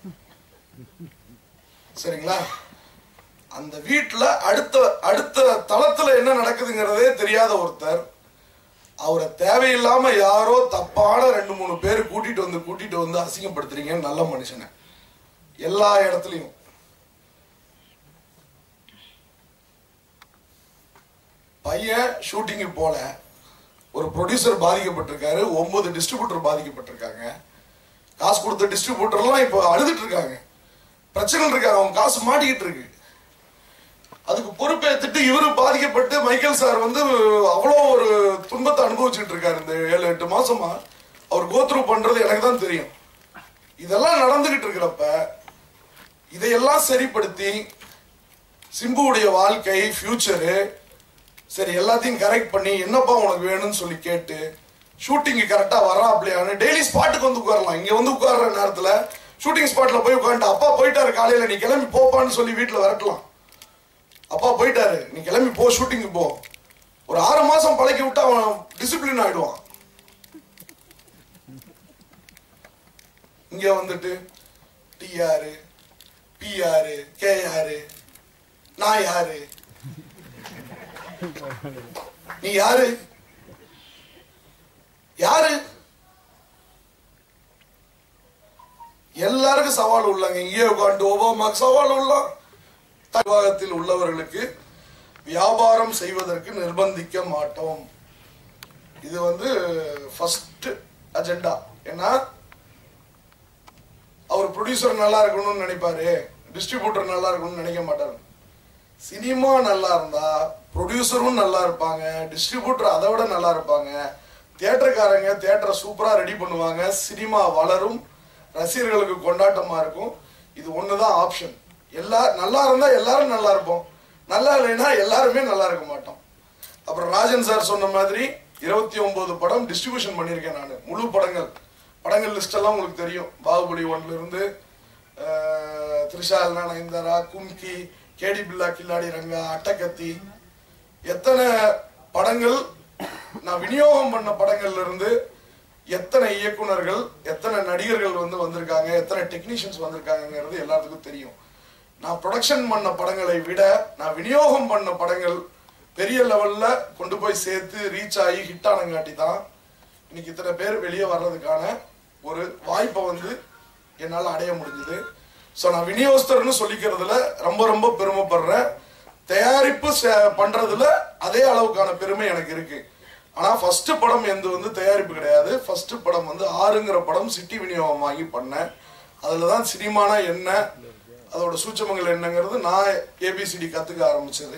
சரிங்களா? அந்த வீட்டுல அடுத்த தளத்துல என்ன நடக்குதுங்கிறதே தெரியாத ஒருத்தர் அவரை தேவையில்லாம யாரோ தப்பான 2-3 பேர் கூட்டிட்டு வந்து அசிங்கப்படுத்துறீங்க. நல்ல மனுஷனை எல்லா இடத்துலயும். பையன் ஷூட்டிங்கு போல ஒரு ப்ரொடியூசர் பாதிக்கப்பட்டிருக்காரு, 9 டிஸ்ட்ரிபியூட்டர் பாதிக்கப்பட்டிருக்காங்க. காசு கொடுத்த டிஸ்ட்ரிபியூட்டர்லாம் இப்போ அழுதுட்டு இருக்காங்க, பிரச்சனை இருக்காங்க, அவங்க காசு மாட்டிக்கிட்டு இருக்கு. அதுக்கு பொறுப்பேற்றுட்டு இவரு பாதிக்கப்பட்டு மைக்கேல் சார் வந்து அவ்வளோ ஒரு துன்பத்தை அனுபவிச்சுட்டு இருக்காரு. இந்த 7-8 மாசமா அவர் கோத்ரூ பண்றது எனக்கு தான் தெரியும். இதெல்லாம் நடந்துகிட்டு இருக்கிறப்ப இதையெல்லாம் சரிப்படுத்தி சிம்புவுடைய வாழ்க்கை, ஃபியூச்சரு, சரி எல்லாத்தையும் கரெக்ட் பண்ணி என்னப்பா உனக்கு வேணும்னு சொல்லி கேட்டு ஷூட்டிங்கு கரெக்டா வர்றாப்லையான்னு டெய்லி ஸ்பாட்டுக்கு வந்து உட்காரலாம். இங்க வந்து உட்கார்ற நேரத்துல ஷூட்டிங் ஸ்பாட்ல போய் உட்காந்துட்டு அப்பா போயிட்டாரு காலையில நீ கிளம்பி போப்பான்னு சொல்லி வீட்டுல விரட்டலாம். அப்பா போயிட்டாரு நீ கிளம்பி போ, ஷூட்டிங்கு போ. ஒரு 6 மாசம் பழக்கி விட்டு அவன் டிசிப்ளின் ஆயிடுவான். இங்க வந்துட்டு டிஆர், பிஆர், கேஆர், நான் யாரு, நீ யாரு யாரு? எல்லாருக்கும் சவால் உள்ளாங்க. இங்கே உட்காந்து ஒபாமாக்கு சவால் உள்ளான். விவாகத்தில் உள்ளவர்களுக்கு வியாபாரம் செய்வதற்கு நிர்பந்திக்க மாட்டோம். இது வந்து ஃபர்ஸ்ட் அஜெண்டா. ஏன்னா அவர் ப்ரொடியூசர் நல்லா இருக்கணும்னு நினைப்பாரு, டிஸ்ட்ரிபியூட்டர் நல்லா இருக்கணும்னு நினைக்க மாட்டாரு. சினிமா நல்லா இருந்தா ப்ரொடியூசரும் நல்லா இருப்பாங்க, டிஸ்ட்ரிபியூட்டர் அதை விட நல்லா இருப்பாங்க, தியேட்டர்காரங்க தியேட்டரை சூப்பரா ரெடி பண்ணுவாங்க, சினிமா வளரும், ரசிகர்களுக்கு கொண்டாட்டமா இருக்கும். இது ஒண்ணுதான் ஆப்ஷன். நல்லா இருந்தா எல்லாரும் நல்லா இருப்போம், நல்லா இல்லைன்னா எல்லாருமே நல்லா இருக்க மாட்டோம். அப்புறம் ராஜன் சார் சொன்ன மாதிரி 29 படம் டிஸ்ட்ரிபியூஷன் பண்ணியிருக்கேன் நான். முழு படங்கள் லிஸ்ட் எல்லாம் உங்களுக்கு தெரியும். பாகுபலி 1ல இருந்து த்ரிஷால்னா நயன்தாரா, கும்கி, கேடி பில்லா, கில்லாடி ரங்கா, அட்டகத்தி, எத்தனை படங்கள் நான் விநியோகம் பண்ண படங்கள்ல இருந்து எத்தனை இயக்குனர்கள் எத்தனை நடிகர்கள் வந்திருக்காங்க, எத்தனை டெக்னீஷியன்ஸ் வந்திருக்காங்கிறது எல்லாத்துக்கும் தெரியும். நான் ப்ரொடக்ஷன் பண்ண படங்களை விட நான் விநியோகம் பண்ண படங்கள் பெரிய லெவல்ல கொண்டு போய் சேர்த்து ரீச் ஆகி ஹிட் ஆனங்காட்டி தான் இன்னைக்கு இத்தனை பேர் வெளியே வர்றதுக்கான ஒரு வாய்ப்பை என்னால் அடைய முடிஞ்சது. ஸோ நான் விநியோகஸ்தர்னு சொல்லிக்கிறதுல ரொம்ப ரொம்ப பெருமைப்படுறேன். தயாரிப்பு பண்றதுல அதே அளவுக்கான பெருமை எனக்கு இருக்கு. ஆனா ஃபர்ஸ்ட் படம் தயாரிப்பு கிடையாது. ஃபர்ஸ்ட் படம் 6ங்கிற படம் சிட்டி விநியோகம் வாங்கி பண்ணேன். அதுலதான் சினிமானா என்ன, அதோட சூட்சமங்கள் என்னங்கிறது நான் ஏபிசிடி கத்துக்க ஆரம்பிச்சது.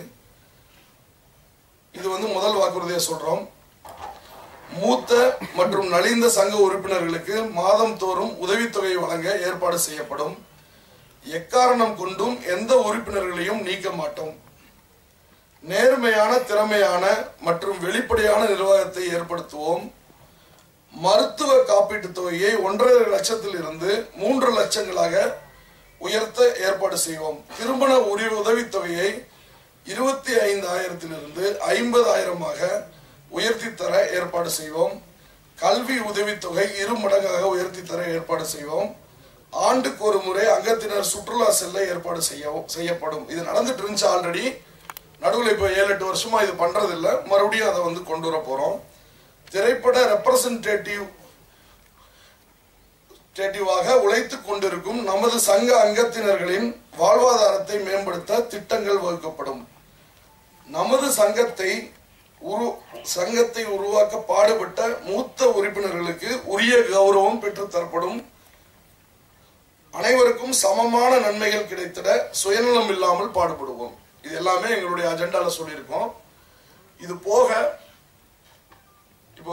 இது முதல் வாக்குறுதியை சொல்றோம். மூத்த மற்றும் நலிந்த சங்க உறுப்பினர்களுக்கு மாதம் தோறும் உதவித்தொகை வழங்க ஏற்பாடு செய்யப்படும். எக்காரணம் கொண்டும் எந்த உறுப்பினர்களையும் நீக்க மாட்டோம். நேர்மையான, திறமையான மற்றும் வெளிப்படையான நிர்வாகத்தை ஏற்படுத்துவோம். மருத்துவ காப்பீட்டு தொகையை 1.5 லட்சத்தில் இருந்து 3 லட்சங்களாக உயர்த்த ஏற்பாடு செய்வோம். திருமண உதவித்தொகையை 25,000 50,000 உயர்த்தி தர ஏற்பாடு செய்வோம். கல்வி உதவித்தொகை 2 மடங்காக உயர்த்தி தர ஏற்பாடு செய்வோம். ஆண்டுக்கு ஒரு முறை அங்கத்தினர் சுற்றுலா செல்ல ஏற்பாடு செய்யப்படும். இது நடந்துட்டு இருந்துச்சு ஆல்ரெடி. நடுவில் இப்போ 7-8 வருஷமா இது பண்றது இல்லை. மறுபடியும் அதை கொண்டு வர போறோம். திரைப்பட ரெப்ரசன்டேட்டிவாக உழைத்துக் கொண்டிருக்கும் நமது சங்க அங்கத்தினர்களின் வாழ்வாதாரத்தை மேம்படுத்த திட்டங்கள் வகுக்கப்படும். நமது சங்கத்தை உருவாக்க பாடுபட்ட மூத்த உறுப்பினர்களுக்கு உரிய கௌரவம் பெற்று தரப்படும். அனைவருக்கும் சமமான நன்மைகள் கிடைத்திட சுயநலம் இல்லாமல் பாடுபடுவோம். இது எல்லாமே எங்களுடைய அஜெண்டால சொல்லியிருக்கோம். இது போக இப்போ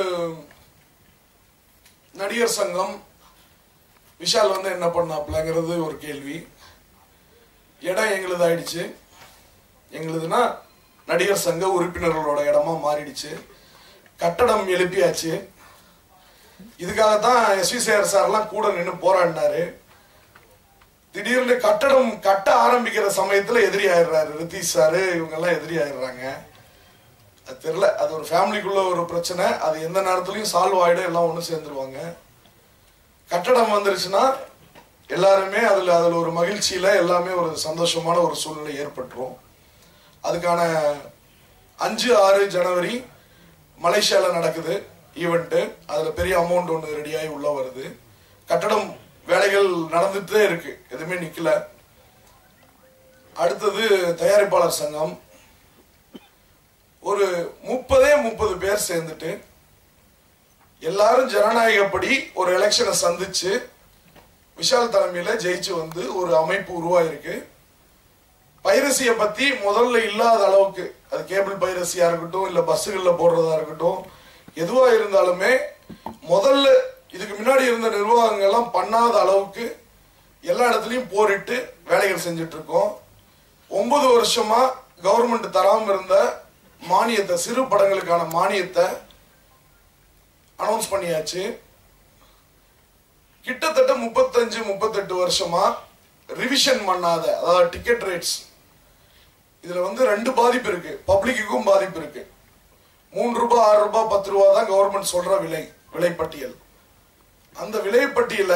நடிகர் சங்கம் விஷால் என்ன பண்ணாப்லங்கிறது ஒரு கேள்வி. இடம் எங்களுது ஆயிடுச்சு. எங்களுதுன்னா நடிகர் சங்க உறுப்பினர்களோட இடமா மாறிடுச்சு. கட்டடம் எழுப்பியாச்சு. இதுக்காகத்தான் எஸ்வி சேகர் சார்லாம் கூட நின்று போராடினாரு. திடீர்னு கட்டடம் கட்ட ஆரம்பிக்கிற சமயத்துல எதிரி ஆயிடுறாரு ரித்தீஷ் சாரு. இவங்க எல்லாம் எதிரி ஆயிடுறாங்க. அது தெரியல, அது ஒரு ஃபேமிலிக்குள்ள ஒரு பிரச்சனை. அது எந்த நேரத்துலயும் சால்வ் ஆயிடும், எல்லாம் ஒண்ணு சேர்ந்துருவாங்க. கட்டடம் வந்துருச்சுன்னா எல்லாருமே அதுல ஒரு மகிழ்ச்சியில எல்லாமே ஒரு சந்தோஷமான ஒரு சூழ்நிலை ஏற்பட்டுரும். அதுக்கான 5-6 ஜனவரி மலேசியால நடக்குது ஈவெண்ட். அதுல பெரிய அமௌண்ட் ஒன்று ரெடியாகி உள்ள வருது. கட்டடம் வேலைகள் நடந்துட்டே இருக்கு, எதுவுமே நிக்கல. அடுத்தது தயாரிப்பாளர் சங்கம் ஒரு 30 பேர் சேர்ந்துட்டு எல்லாரும் ஜனநாயகப்படி ஒரு எலெக்ஷனை சந்திச்சு விஷால் தலைமையில ஜெயிச்சு ஒரு அமைப்பு உருவாயிருக்கு. பைரசியை பத்தி முதல்ல இல்லாத அளவுக்கு, அது கேபிள் பைரசியா இருக்கட்டும், இல்ல பஸ்ஸுகள்ல போடுறதா இருக்கட்டும், எதுவா இருந்தாலுமே முதல்ல இதுக்கு முன்னாடி இருந்த நிர்வாகங்கள்லாம் பண்ணாத அளவுக்கு எல்லா இடத்துலயும் போரிட்டு வேலைகள் செஞ்சுட்டு இருக்கோம். 9 வருஷமா கவர்மெண்ட் தராம இருந்த மானியத்தை, சிறு படங்களுக்கான மானியத்தை அனௌன்ஸ் பண்ணியாச்சு. கிட்டத்தட்ட 35-38 வருஷமா ரிவிஷன் பண்ணாத, அதாவது டிக்கெட் ரேட்ஸ், இதுல 2 பாதிப்பு இருக்கு. பப்ளிக்குக்கும் பாதிப்பு இருக்கு. 3 ரூபாய், 6 ரூபாய், 10 ரூபாய் தான் கவர்மெண்ட் சொல்ற விலைப்பட்டியல். அந்த விலைப்பட்டியல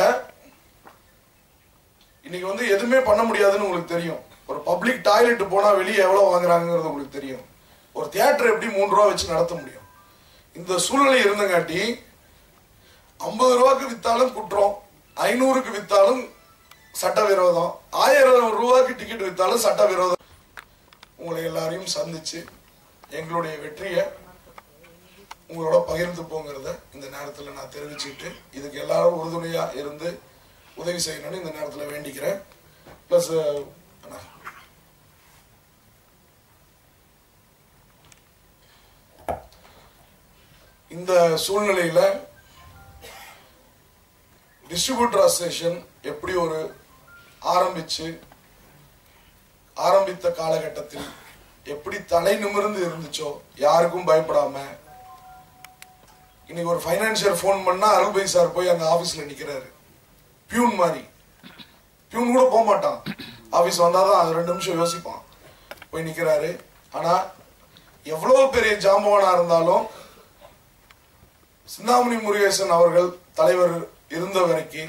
இன்னைக்கு எதுவுமே பண்ண முடியாதுன்னு உங்களுக்கு தெரியும். ஒரு பப்ளிக் டாய்லெட் போனா வெளியே எவ்வளவு வாங்குறாங்கிறது உங்களுக்கு தெரியும். ஒரு தியேட்டர் எப்படி 3 ரூபாய் வச்சு நடத்த முடியும்? இந்த சூழ்நிலை இருந்தங்காட்டி 50 ரூபாய்க்கு வித்தாலும் குற்றம், 500க்கு வித்தாலும் சட்டவிரோதம், 1000 ரூபாய்க்கு டிக்கெட் வித்தாலும் சட்டவிரோதம். உங்களை எல்லாரையும் சந்திச்சு எங்களுடைய வெற்றியை உங்களோட பகிர்ந்து போங்கிறத இந்த நேரத்தில் நான் தெரிவிச்சுட்டு, இதுக்கு எல்லாரும் உறுதுணையா இருந்து உதவி செய்யணும்னு இந்த நேரத்தில் வேண்டிக்கிறேன். பிளஸ் இந்த சூழ்நிலையில டிஸ்ட்ரிபியூட்டர் அசோசியேஷன் எப்படி ஒரு ஆரம்பித்த காலகட்டத்தில் எப்படி தலை நிமிர்ந்து இருந்துச்சோ, யாருக்கும் பயப்படாம இன்னைக்கு ஒரு ஃபைனான்சியர் ஃபோன் பண்ணா அருள்பாய் சார் போய் அங்க ஆபீஸ்ல நிக்கிறாரு, பியூன் மாதிரி. பியூன் கூட போக மாட்டான், ஆபீஸ் வந்தாதான் 2 நிமிஷம் யோசிப்பான், போய் நிக்கிறாரு. ஆனா எவ்வளவு பெரிய ஜாம்பவானா இருந்தாலும் சிந்தாமணி முருகேசன் அவர்கள் தலைவர் இருந்த வரைக்கும்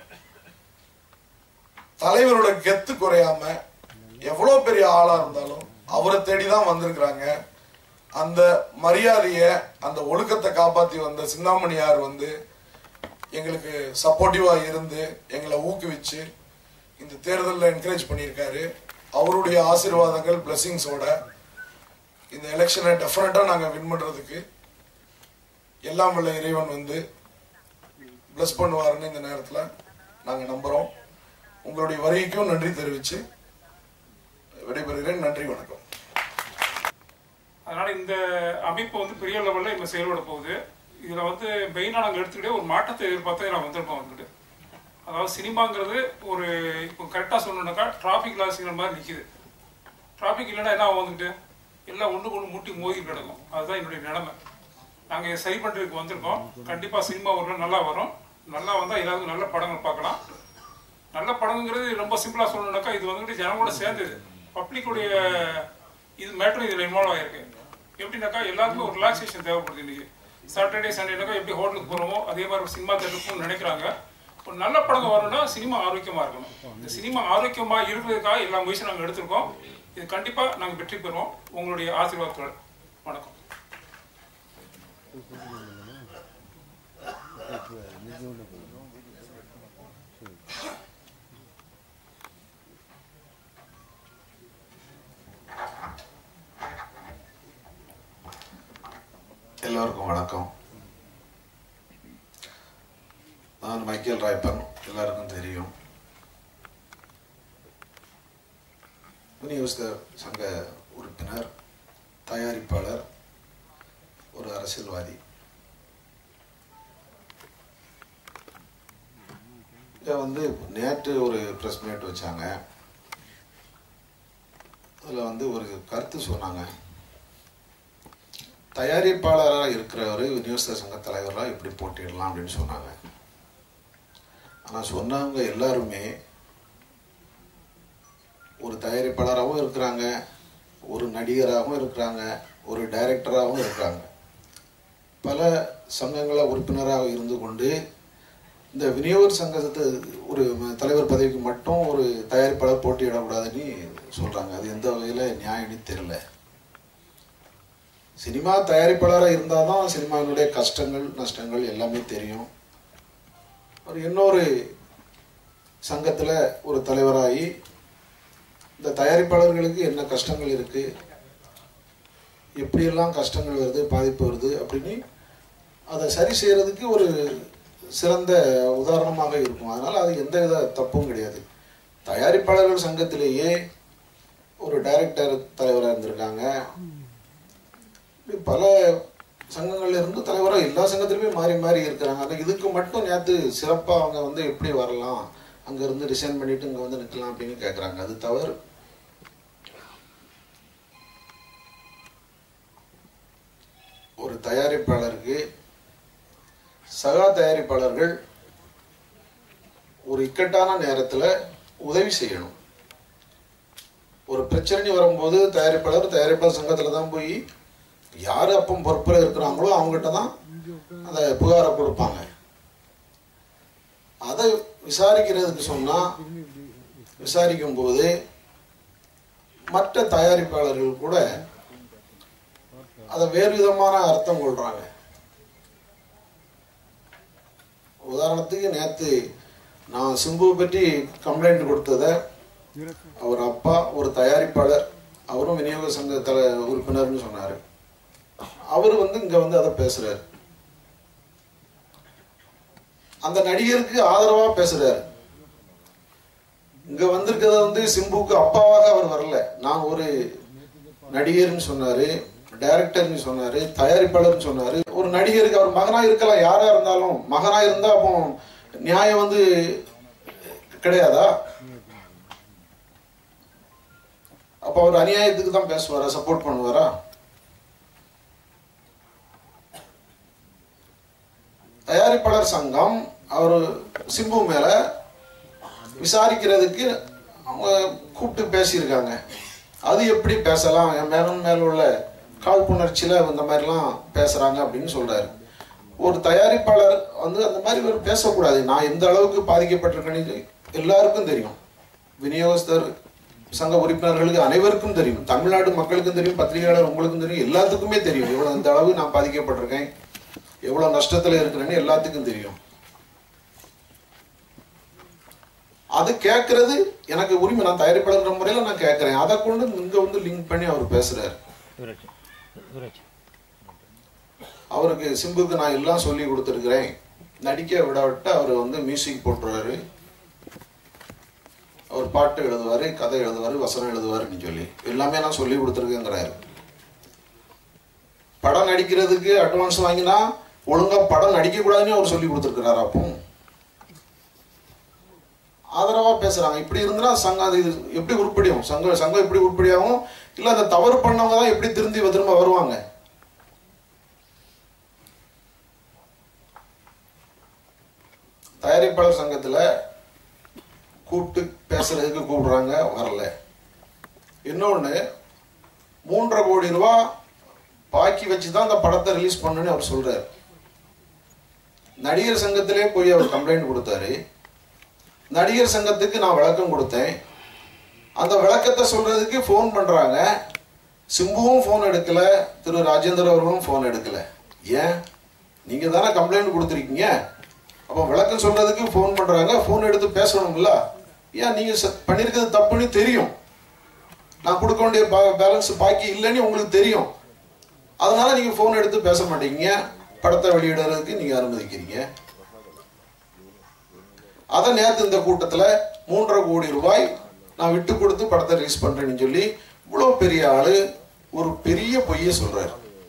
தலைவரோட கெத்து குறையாம எவ்வளவு பெரிய ஆளா இருந்தாலும் அவரை தேடிதான் வந்திருக்கிறாங்க. அந்த மரியாதைய அந்த ஒழுக்கத்தை காப்பாத்தி வந்த சிந்தாமணியார் எங்களுக்கு சப்போர்ட்டிவா இருந்து எங்களை ஊக்குவிச்சு இந்த தேர்தலில் என்கரேஜ் பண்ணியிருக்காரு. அவருடைய ஆசீர்வாதங்கள் பிளஸிங்ஸோட இந்த எலெக்ஷனை டெஃபினட்டா நாங்க வின் பண்றதுக்கு எல்லாம் வல்ல இறைவன் பிளஸ் பண்ணுவாருன்னு இந்த நேரத்துல நாங்க நம்புறோம். உங்களுடைய வருகைக்கும் நன்றி தெரிவிச்சு விடைபெறுகிறேன். நன்றி, வணக்கம். அதனால இந்த அமைப்பு பெரிய லெவல்ல இப்ப செயல்பட போகுது. இதுல மெயினா நாங்கள் எடுத்துக்கிட்டே ஒரு மாற்றத்தை எதிர்பார்த்து நான் வந்திருக்கோம். அதாவது சினிமாங்கிறது ஒரு இப்போ கரெக்டாக சொல்லணும்னாக்கா டிராஃபிக் லாசிங்கிற மாதிரி நிற்கிது. டிராஃபிக் இல்லைன்னா என்ன வந்துட்டு எல்லாம் ஒன்றுக்கு ஒன்று முட்டி மோதி கிடக்கும். அதுதான் என்னுடைய நிலைமை. நாங்கள் சரி பண்ணுறதுக்கு வந்திருக்கோம். கண்டிப்பாக சினிமா ஒரு நல்லா வரும். நல்லா வந்தால் எல்லாருக்கும் நல்ல படங்கள் பார்க்கலாம். நல்ல படங்கிறது ரொம்ப சிம்பிளாக சொல்லணும்னாக்கா இது ஜனங்களோட சேர்ந்தது பப்ளிக்குடைய இது மேட்டரும் இதில் இன்வால்வ் ஆகிருக்கு. எப்படின்னாக்கா எல்லாருக்குமே ஒரு ரிலாக்ஸேஷன் தேவைப்படுது. இன்னைக்கு சாட்டர்டே சண்டேனாக்கா எப்படி ஹோட்டலுக்கு போகிறோமோ அதே மாதிரி சினிமா தேட்டருக்கும் நினைக்கிறாங்க. ஒரு நல்ல படம் வரணும்னா சினிமா ஆரோக்கியமாக இருக்கணும். இந்த சினிமா ஆரோக்கியமாக இருக்கிறதுக்காக எல்லா முயற்சியும் நாங்கள் எடுத்திருக்கோம். இது கண்டிப்பாக நாங்கள் வெற்றி பெறுவோம். உங்களுடைய ஆசீர்வாதத்தோட. வணக்கம். எல்லோருக்கும் வணக்கம். நான் மைக்கேல் ராய்ப்பன், எல்லாருக்கும் தெரியும். விநியோகஸ்தர் சங்க உறுப்பினர், தயாரிப்பாளர், ஒரு அரசியல்வாதி. இதை நேற்று ஒரு ப்ரெஸ் மீட் வச்சாங்க. அதில் ஒரு கருத்து சொன்னாங்க. தயாரிப்பாளராக இருக்கிறவர் விநியோகஸ்தர் சங்க தலைவராக எப்படி போட்டிடலாம் அப்படின்னு சொன்னாங்க. ஆனால் சொன்னவங்க எல்லாருமே ஒரு தயாரிப்பாளராகவும் இருக்கிறாங்க, ஒரு நடிகராகவும் இருக்கிறாங்க, ஒரு டைரக்டராகவும் இருக்கிறாங்க. பல சங்கங்கள உறுப்பினராக இருந்து கொண்டு இந்த விநியோகர் சங்கத்தை ஒரு தலைவர் பதவிக்கு மட்டும் ஒரு தயாரிப்பாளர் போட்டியிடக்கூடாதுன்னு சொல்கிறாங்க. அது எந்த வகையில் நியாயம்னு தெரியல. சினிமா தயாரிப்பாளராக இருந்தால் தான் சினிமாவினுடைய கஷ்டங்கள் நஷ்டங்கள் எல்லாமே தெரியும். ஒரு இன்னொரு சங்கத்தில் ஒரு தலைவராகி இந்த தயாரிப்பாளர்களுக்கு என்ன கஷ்டங்கள் இருக்குது, எப்படியெல்லாம் கஷ்டங்கள் வருது, பாதிப்பு வருது அப்படின்னு அதை சரி செய்கிறதுக்கு ஒரு சிறந்த உதாரணமாக இருக்கும். அதனால் அது எந்த வித தப்பும் கிடையாது. தயாரிப்பாளர்கள் சங்கத்திலேயே ஒரு டைரக்டர் தலைவராக இருந்திருக்காங்க. பல சங்கங்கள்ல இருந்து தலைவராக எல்லா சங்கத்திலுமே மாறி மாறி இருக்கிறாங்க. ஆனால் இதுக்கு மட்டும் நேற்று சிறப்பாக அவங்க எப்படி வரலாம், அங்கேருந்து ரிசைன் பண்ணிட்டு இங்கே நிற்கலாம் அப்படின்னு கேட்குறாங்க. அது தவறு. ஒரு தயாரிப்பாளருக்கு சகா தயாரிப்பாளர்கள் ஒரு இக்கட்டான நேரத்தில் உதவி செய்யணும். ஒரு பிரச்சனை வரும்போது தயாரிப்பாளர் சங்கத்தில் தான் போய் யார் அப்போ பொறுப்பில் இருக்கிறாங்களோ அவங்ககிட்ட தான் அந்த புகாரை கொடுப்பாங்க. அதை விசாரிக்கிறதுக்கு சொன்னால் விசாரிக்கும் போது மற்ற தயாரிப்பாளர்கள் கூட அதை வேறு விதமான அர்த்தம் கொள்றாங்க. உதாரணத்துக்கு நேற்று நான் சிம்புவை பற்றி கம்ப்ளைண்ட் கொடுத்ததை அவர் அப்பா ஒரு தயாரிப்பாளர், அவரும் விநியோக சங்க உறுப்பினர்னு சொன்னார். அவர் இங்க அதை பேசுறாரு. அந்த நடிகருக்கு ஆதரவா பேசுறாரு. இங்க வந்திருக்கிறத சிம்புவுக்கு அப்பாவாக அவர் வரல. நான் ஒரு நடிகர்னு சொன்னாரு, டைரக்டர்னு சொன்னாரு, தயாரிப்பாளர்னு சொன்னாரு. ஒரு நடிகருக்கு அவர் மகனா இருக்கலாம், யாரா இருந்தாலும் மகனா இருந்தா அப்போ நியாயம் கிடையாதா? அப்ப அவர் அநியாயத்துக்கு தான் பேசுவாரா, சப்போர்ட் பண்ணுவாரா? தயாரிப்பாளர் சங்கம் அவர் சிம்பு மேல விசாரிக்கிறதுக்கு கூப்பிட்டு பேசியிருக்காங்க. அது எப்படி பேசலாம், என் மேல உள்ள காழ்ப்புணர்ச்சியில இந்த மாதிரிலாம் பேசுறாங்க அப்படின்னு சொல்றாரு. ஒரு தயாரிப்பாளர் வந்து அந்த மாதிரி ஒரு பேசக்கூடாது. நான் எந்த அளவுக்கு பாதிக்கப்பட்டிருக்கேன்னு எல்லாருக்கும் தெரியும், விநியோகஸ்தர் சங்க உறுப்பினர்களுக்கு அனைவருக்கும் தெரியும், தமிழ்நாடு மக்களுக்கும் தெரியும், பத்திரிகையாளர் உங்களுக்கும் தெரியும், எல்லாத்துக்குமே தெரியும் எவ்வளவு இந்த அளவு நான் பாதிக்கப்பட்டிருக்கேன், எவ்வளவு நஷ்டத்துல இருக்கிறேன்னு எல்லாத்துக்கும் தெரியும். அது கேட்கறது எனக்கு உரிமை, நான் தயாரிப்பாளர் முறையில நான் கேட்கிறேன். அதை கொண்டு இங்க வந்து லிங்க் பண்ணி அவர் பேசுறாரு. அவருக்கு சிம்புக்கு நான் எல்லாம் சொல்லி கொடுத்துருக்கிறேன், நடிக்க விட்டு அவர் வந்து மியூசிக் போட்டுருவாரு, அவர் பாட்டு எழுதுவாரு, கதை எழுதுவாரு, வசனம் எழுதுவாருன்னு சொல்லி எல்லாமே நான் சொல்லி கொடுத்துருக்கேங்கிறாரு. படம் நடிக்கிறதுக்கு அட்வான்ஸ் வாங்கினா ஒழுங்கா படம் நடிக்க கூடாதுன்னு அவர் சொல்லி கொடுத்துருக்கிறாரு. அப்போ ஆதரவா பேசுறாங்க. இப்படி இருந்தா சங்கம் அது எப்படி உருப்படியும், சங்கம் எப்படி உருப்படியாகும், இல்ல அந்த தவறு பண்ணவங்க தான் எப்படி திரும்ப வருவாங்க. தயாரிப்பாளர் சங்கத்துல கூப்பிட்டு பேசுறதுக்கு கூப்பிடுறாங்க, வரல. இன்னொன்னு 3.5 கோடி ரூபாய் பாக்கி வச்சுதான் அந்த படத்தை ரிலீஸ் பண்ணணும்னு அவர் சொல்றாரு. நடிகர் சங்கத்திலே போய் அவர் கம்ப்ளைண்ட் கொடுத்தாரு. நடிகர் சங்கத்துக்கு நான் விளக்கம் கொடுத்தேன். அந்த விளக்கத்தை சொல்றதுக்கு போன் பண்றாங்க. சிம்புவும் போன் எடுக்கல, திரு ராஜேந்திர அவர்களும் போன் எடுக்கல. ஏன்? நீங்க தானே கம்ப்ளைண்ட் கொடுத்துருக்கீங்க, அப்போ விளக்கம் சொல்றதுக்கு போன் பண்றாங்க, போன் எடுத்து பேசணும்ல. ஏன்? நீங்க பண்ணிருக்கிறது தப்புன்னு தெரியும், நான் கொடுக்க வேண்டிய பேலன்ஸ் பாக்கி இல்லைன்னு உங்களுக்கு தெரியும், அதனால நீங்க போன் எடுத்து பேச மாட்டீங்க, படத்தை வெளியிடுறதுக்கு நீங்க அனுமதிக்கிறீங்க. அத நேத்து இந்த கூட்டத்துல 3.5 கோடி ரூபாய் நான் விட்டு கொடுத்து படத்தை ரிலீஸ் பண்றேன்னு சொல்லி இவ்வளவு பெரிய ஆளு ஒரு பெரிய பொய்ய சொல்றாரு.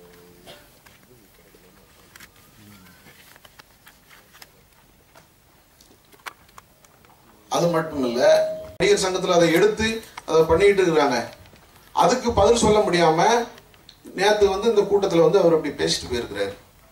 அது மட்டும் இல்ல, நடிகர் சங்கத்துல அதை எடுத்து அதை பண்ணிட்டு இருக்கிறாங்க. அதுக்கு பதில் சொல்ல முடியாம நேத்து வந்து இந்த கூட்டத்துல வந்து அவர் அப்படி பேசிட்டு போயிருக்கிறாரு.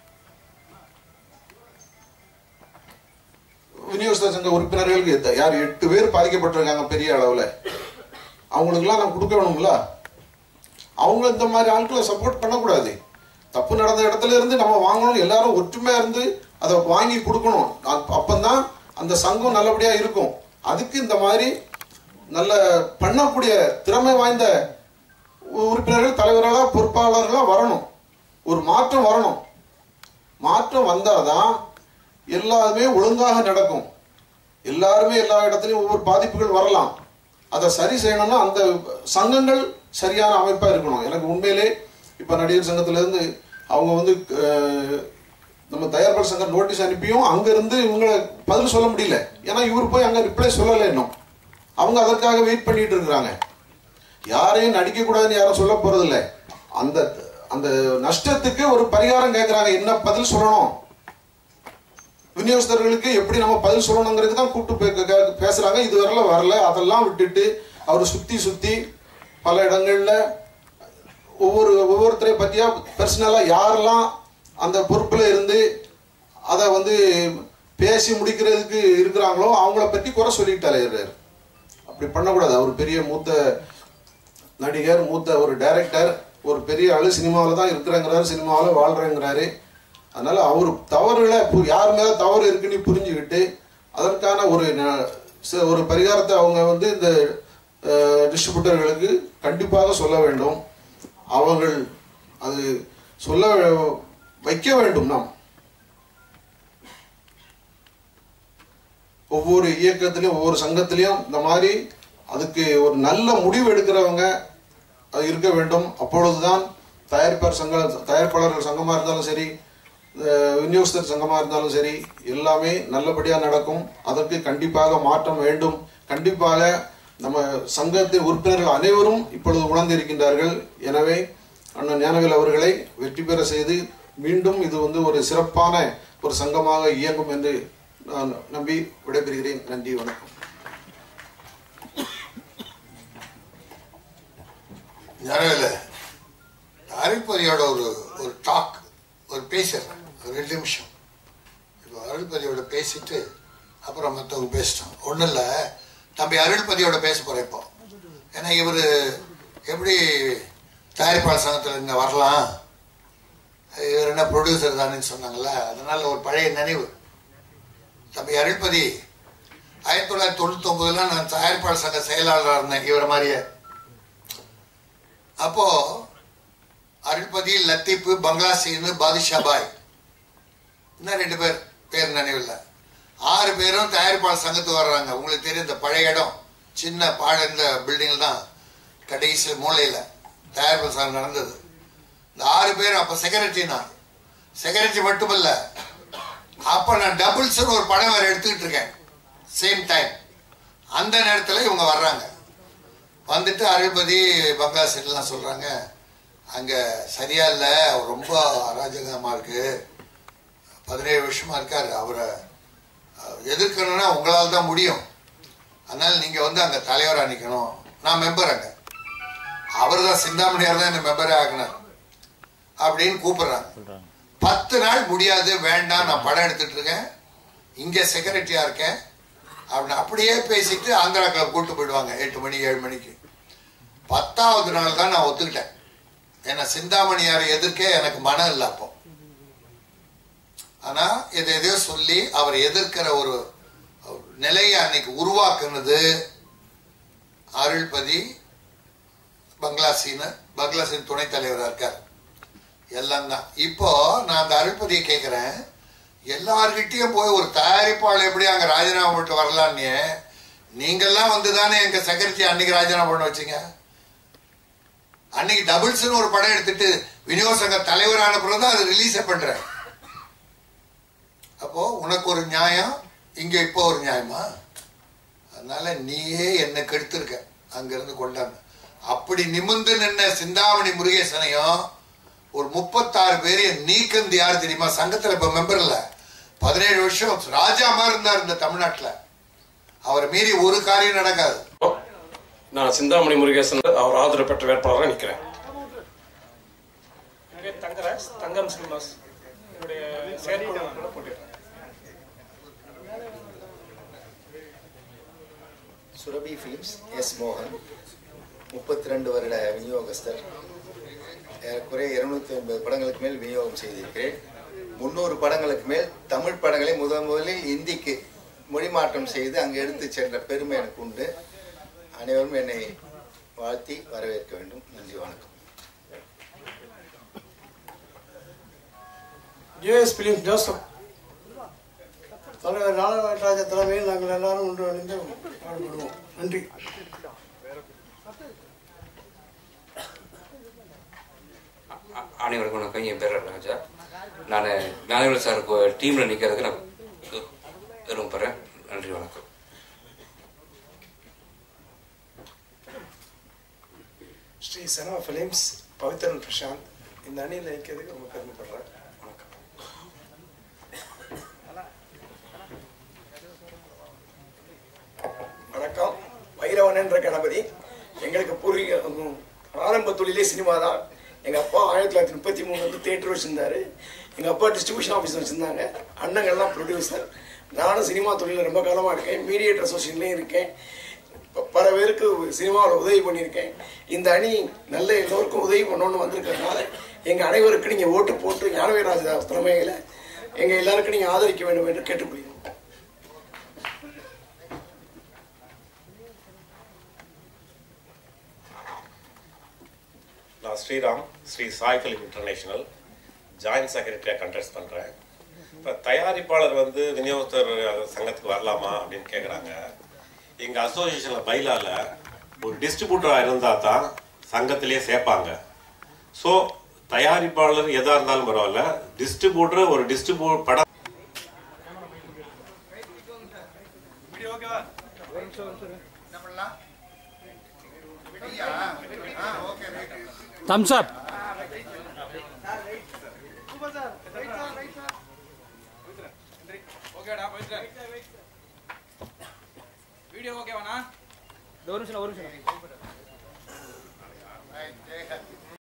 விநியோகஸ்தர் சங்க உறுப்பினர்களுக்கு யார் 8 பேர் பாதிக்கப்பட்டிருக்காங்க பெரிய அளவுல, அவங்களுக்கு எல்லாம் நான் கொடுக்க வேணும்ல. அவங்க இந்த மாதிரி ஆட்களை சப்போர்ட் பண்ணக்கூடாது. தப்பு நடந்த இடத்துல இருந்து நம்ம வாங்கணும், எல்லாரும் ஒற்றுமையா இருந்து அதை வாங்கி கொடுக்கணும். அப்பந்தான் அந்த சங்கம் நல்லபடியா இருக்கும். அதுக்கு இந்த மாதிரி நல்ல பண்ணக்கூடிய திறமை வாய்ந்த உறுப்பினர்கள், தலைவர்களா, பொறுப்பாளர்களா வரணும். ஒரு மாற்றம் வரணும். மாற்றம் வந்தாதான் எல்லாருமே ஒழுங்காக நடக்கும். எல்லாருமே எல்லா இடத்துலையும் ஒவ்வொரு பாதிப்புகள் வரலாம். அதை சரி செய்யணும்னா அந்த சங்கங்கள் சரியான அமைப்பா இருக்கணும். எனக்கு உண்மையிலே இப்ப நடிகர் சங்கத்துல இருந்து அவங்க வந்து நம்ம தயாரிப்பாளர் சங்கம் நோட்டீஸ் அனுப்பியும் அங்க இருந்து இவங்களை பதில் சொல்ல முடியல. ஏன்னா இவர் போய் அங்க ரிப்ளை சொல்லலை இன்னும். அவங்க அதற்காக வெயிட் பண்ணிட்டு இருக்கிறாங்க. யாரையும் நடிக்க கூடாதுன்னு யாரும் சொல்ல போறது இல்லை. அந்த அந்த நஷ்டத்துக்கு ஒரு பரிகாரம் கேட்கிறாங்க. என்ன பதில் சொல்லணும், விநியோகஸ்தர்களுக்கு எப்படி நம்ம பதில் சொல்லணுங்கிறது தான் கூப்பிட்டு பேசுறாங்க. இதுவரையில வரல. அதெல்லாம் விட்டுட்டு அவர் சுத்தி பல இடங்கள்ல ஒவ்வொருத்தரை பத்தியா பர்சனலா யாரெல்லாம் அந்த பொறுப்புல இருந்து அதை வந்து பேசி முடிக்கிறதுக்கு இருக்கிறாங்களோ அவங்கள பத்தி குறை சொல்லிட்டு அலையிறாரு. அப்படி பண்ணக்கூடாது. அவர் பெரிய மூத்த நடிகர், மூத்த ஒரு டைரக்டர், ஒரு பெரிய ஆளு, சினிமாவில தான் இருக்கிறேங்கிறாரு, சினிமாவில வாழ்றேங்கிறாரு. அதனால அவர் தவறுகளை யார் மேல தவறு இருக்குன்னு புரிஞ்சுக்கிட்டு அதற்கான ஒரு பரிகாரத்தை அவங்க வந்து இந்த டிஸ்ட்ரிபியூட்டர்களுக்கு கண்டிப்பாக சொல்ல வேண்டும். அவர்கள் அது சொல்ல வைக்க வேண்டும். நாம் ஒவ்வொரு இயக்கத்திலையும் ஒவ்வொரு சங்கத்திலையும் இந்த மாதிரி அதுக்கு ஒரு நல்ல முடிவு எடுக்கிறவங்க அது இருக்க வேண்டும். அப்பொழுதுதான் தயாரிப்பாளர்கள் சங்கமா இருந்தாலும் சரி, விநியோகஸ்தர் சங்கமா இருந்தாலும் சரி, எல்லாமே நல்லபடியா நடக்கும். அதற்கு கண்டிப்பாக மாற்றம் வேண்டும். கண்டிப்பாக நம்ம சங்கத்தின் உறுப்பினர்கள் அனைவரும் இப்பொழுது உணர்ந்திருக்கின்றார்கள். எனவே அண்ணன் ஞானவேல் அவர்களை வெற்றி பெற செய்து மீண்டும் இது வந்து ஒரு சிறப்பான ஒரு சங்கமாக இயங்கும் என்று நான் நம்பி விடைபெறுகிறேன். நன்றி, வணக்கம். ஞானவேல தாரிப்பரியோட ஒரு டாக், ஒரு பேசுறேன், ஒரு 2 நிமிஷம். அருள்பதியோட பேசிட்டு அப்புறம் மற்றவங்க பேசிட்டோம். ஒன்றும் இல்லை, தம்பி அருள்பதியோட பேச போகிறேன் இப்போ. ஏன்னா இவர் எப்படி தயாரிப்பாளர் சங்கத்தில் இங்கே வரலாம், இவர் என்ன ப்ரொடியூசர் தானேன்னு சொன்னாங்கல்ல, அதனால ஒரு பழைய நினைவு. தம்பி அருள்பதி 1999 நான் தயாரிப்பாளர் சங்க செயலாளராக இருந்தேன் இவரை மாதிரியே. அப்போ அருள்பதி, லத்தீப்பு, பங்களாசீனு, பாதிஷா பாய், இன்னும் 2 பேர் பேர் நினைவில்லை. 6 பேரும் தயாரிப்பாளர் சங்கத்துக்கு வர்றாங்க. உங்களுக்கு தெரியும், இந்த பழைய இடம் சின்ன இந்த பில்டிங் தான் கடைசி மூலையில் தயாரிப்பாளர் சங்கம் நடந்தது. இந்த 6 பேர் அப்போ செக்ரட்டரி. நான் செக்ரட்டரி மட்டுமல்ல, அப்போ நான் டபுள்ஸ்னு ஒரு படம் வேறு எடுத்துக்கிட்டு இருக்கேன் சேம் டைம். அந்த நேரத்தில் இவங்க வர்றாங்க. வந்துட்டு அருள்பதி, பங்களாசீன்லாம் சொல்கிறாங்க, அங்கே சரியா இல்லை, அவர் ரொம்ப அராஜகமாக இருக்கு, 17 வருஷமா இருக்காரு, அவரை எதிர்க்கணும்னா உங்களால் தான் முடியும், அதனால நீங்கள் வந்து அங்கே தலைவராக நிற்கணும். நான் மெம்பர், அங்கே அவர் தான் சிந்தாமணியார் தான் என்ன மெம்பரே ஆகினார் அப்படின்னு கூப்பிடுறாங்க. 10 நாள் முடியாது, வேண்டாம், நான் படம் எடுத்துட்டு இருக்கேன், இங்கே செக்ரட்டரியா இருக்கேன் அப்படின்னு அப்படியே பேசிட்டு ஆந்திரா கிளப் கூப்பிட்டு போயிடுவாங்க 8 மணி 7 மணிக்கு. 10ஆவது நாள் தான் நான் ஒத்துக்கிட்டேன். ஏன்னா சிந்தாமணியாரை எதிர்க்க எனக்கு மனம் இல்லை அப்போ. ஆனா எதையோ சொல்லி அவரை எதிர்க்கிற ஒரு நிலையை அன்னைக்கு உருவாக்குனது அருள்பதி, பங்களாசீன் துணைத் தலைவராக இருக்கார், எல்லாம் தான். இப்போ நான் அந்த அருள்பதியை கேட்கிறேன், எல்லார்கிட்டையும் போய் ஒரு தயாரிப்பாளர் எப்படி அங்க ராஜினாமா பண்ணிட்டு வரலான்னு நீங்கெல்லாம் வந்து தானே எங்க செக்ரட்டரி அன்னைக்கு ராஜினாமா பண்ண வச்சீங்க. அன்னைக்கு டபுள்ஸ்னு ஒரு படம் எடுத்துட்டு விநியோக சங்க தலைவரான பிறகுதான் அது ரிலீஸ் பண்றேன். அப்போ உனக்கு ஒரு நியாயம், இங்க இப்போ ஒரு நியாயமா? அதனால நீயே என்ன கெடுத்திருக்க அங்கிருந்து கொண்டாங்க. அப்படி நிமிர்ந்து நின்ன சிந்தாமணி முருகேசனையும் ஒரு 36 பேர் நீக்கந்து யார் தெரியுமா? சங்கத்துல இப்ப மெம்பர் இல்ல, 17 வருஷம் ராஜா மாதிரி இருந்தார் இந்த தமிழ்நாட்டுல. அவரை மீறி ஒரு காரியம் நடக்காது. நான் சிந்தாமணி முருகேசன் அவர் ஆதரவு பெற்ற வேட்பாளராக நிற்கிறேன். தங்கம் சினிமாஸ் என்னுடைய செயற்பாடு போட்டிருக்கேன். சுரபி ஃபிலிம்ஸ் எஸ் மோகன், 32 வருட விநியோகஸ்தர். ஏறக்குறைய 250 படங்களுக்கு மேல் விநியோகம் செய்திருக்கிறேன். 300 படங்களுக்கு மேல் தமிழ் படங்களை முதலில் இந்திக்கு மொழி மாற்றம் செய்து அங்கு எடுத்து சென்ற பெருமை எனக்கு உண்டு. அனைவரும் என்னை வாழ்த்தி வரவேற்க வேண்டும். நன்றி, வணக்கம். யுஎஸ் பிலிம்ஸ் ஜோசப் தலைவர் நாகராஜ தலைமையில் நாங்கள் எல்லாரும் ஒன்று அணிந்து பாடுபடுவோம். நன்றி. அனைவருக்கும் வணக்கம். என் பேர் ராஜா. நான் ஞானவேல் சாருக்கு டீமில் நிற்கிறதுக்கு நான் விரும்புகிறேன். நன்றி, வணக்கம். ஸ்ரீ சனா ஃபிலிம்ஸ் பவித்ரன் பிரசாந்த். இந்த அணியில் நிற்கிறதுக்கு ரொம்ப பெருமைப்படுறேன். வணக்கம். வணக்கம். வைரவன் என்ற கணபதி. எங்களுக்கு ஆரம்ப தொழிலே சினிமா தான். எங்கள் அப்பா 1933 வந்து தியேட்டர் வச்சுருந்தாரு. எங்கள் அப்பா டிஸ்ட்ரிபியூஷன் ஆஃபீஸ் வச்சுருந்தாங்க. அண்ணங்கள்லாம் ப்ரொடியூசர். நானும் சினிமா தொழிலில் ரொம்ப காலமாக இருக்கேன். மீடியேட்டர் அசோசியேஷன்லேயும் இருக்கேன். பல பேருக்கு சினிமாவில் உதவி பண்ணியிருக்கேன். இந்த அணி நல்ல எல்லோருக்கும் உதவி பண்ணணும்னு வந்திருக்கிறதுனால எங்கள் அனைவருக்கு நீங்கள் ஓட்டு போட்டு ஞானவேராஜ தலைமையில் எங்கள் எல்லாருக்கும் நீங்கள் ஆதரிக்க வேண்டும் என்று கேட்டுக்கொள்கிறேன். நான் Sriram, Sri Sai film international joint செக்ரட்டரியாக கண்டெஸ்ட் பண்ணுறேன். இப்போ தயாரிப்பாளர் வந்து விநியோகஸ்தர் சங்கத்துக்கு வரலாமா அப்படின்னு கேட்குறாங்க. எங்கள் அசோசியேஷனில் பைலாவில் ஒரு டிஸ்ட்ரிபியூட்டராக இருந்தால் தான் சங்கத்திலே சேர்ப்பாங்க. ஸோ தயாரிப்பாளர் எதாக இருந்தாலும் பரவாயில்ல, டிஸ்ட்ரிபியூட்டர் ஒரு படம் thumbs up. வீடியோ ஓகேவாண்ணா? ஒரு நிமிஷம்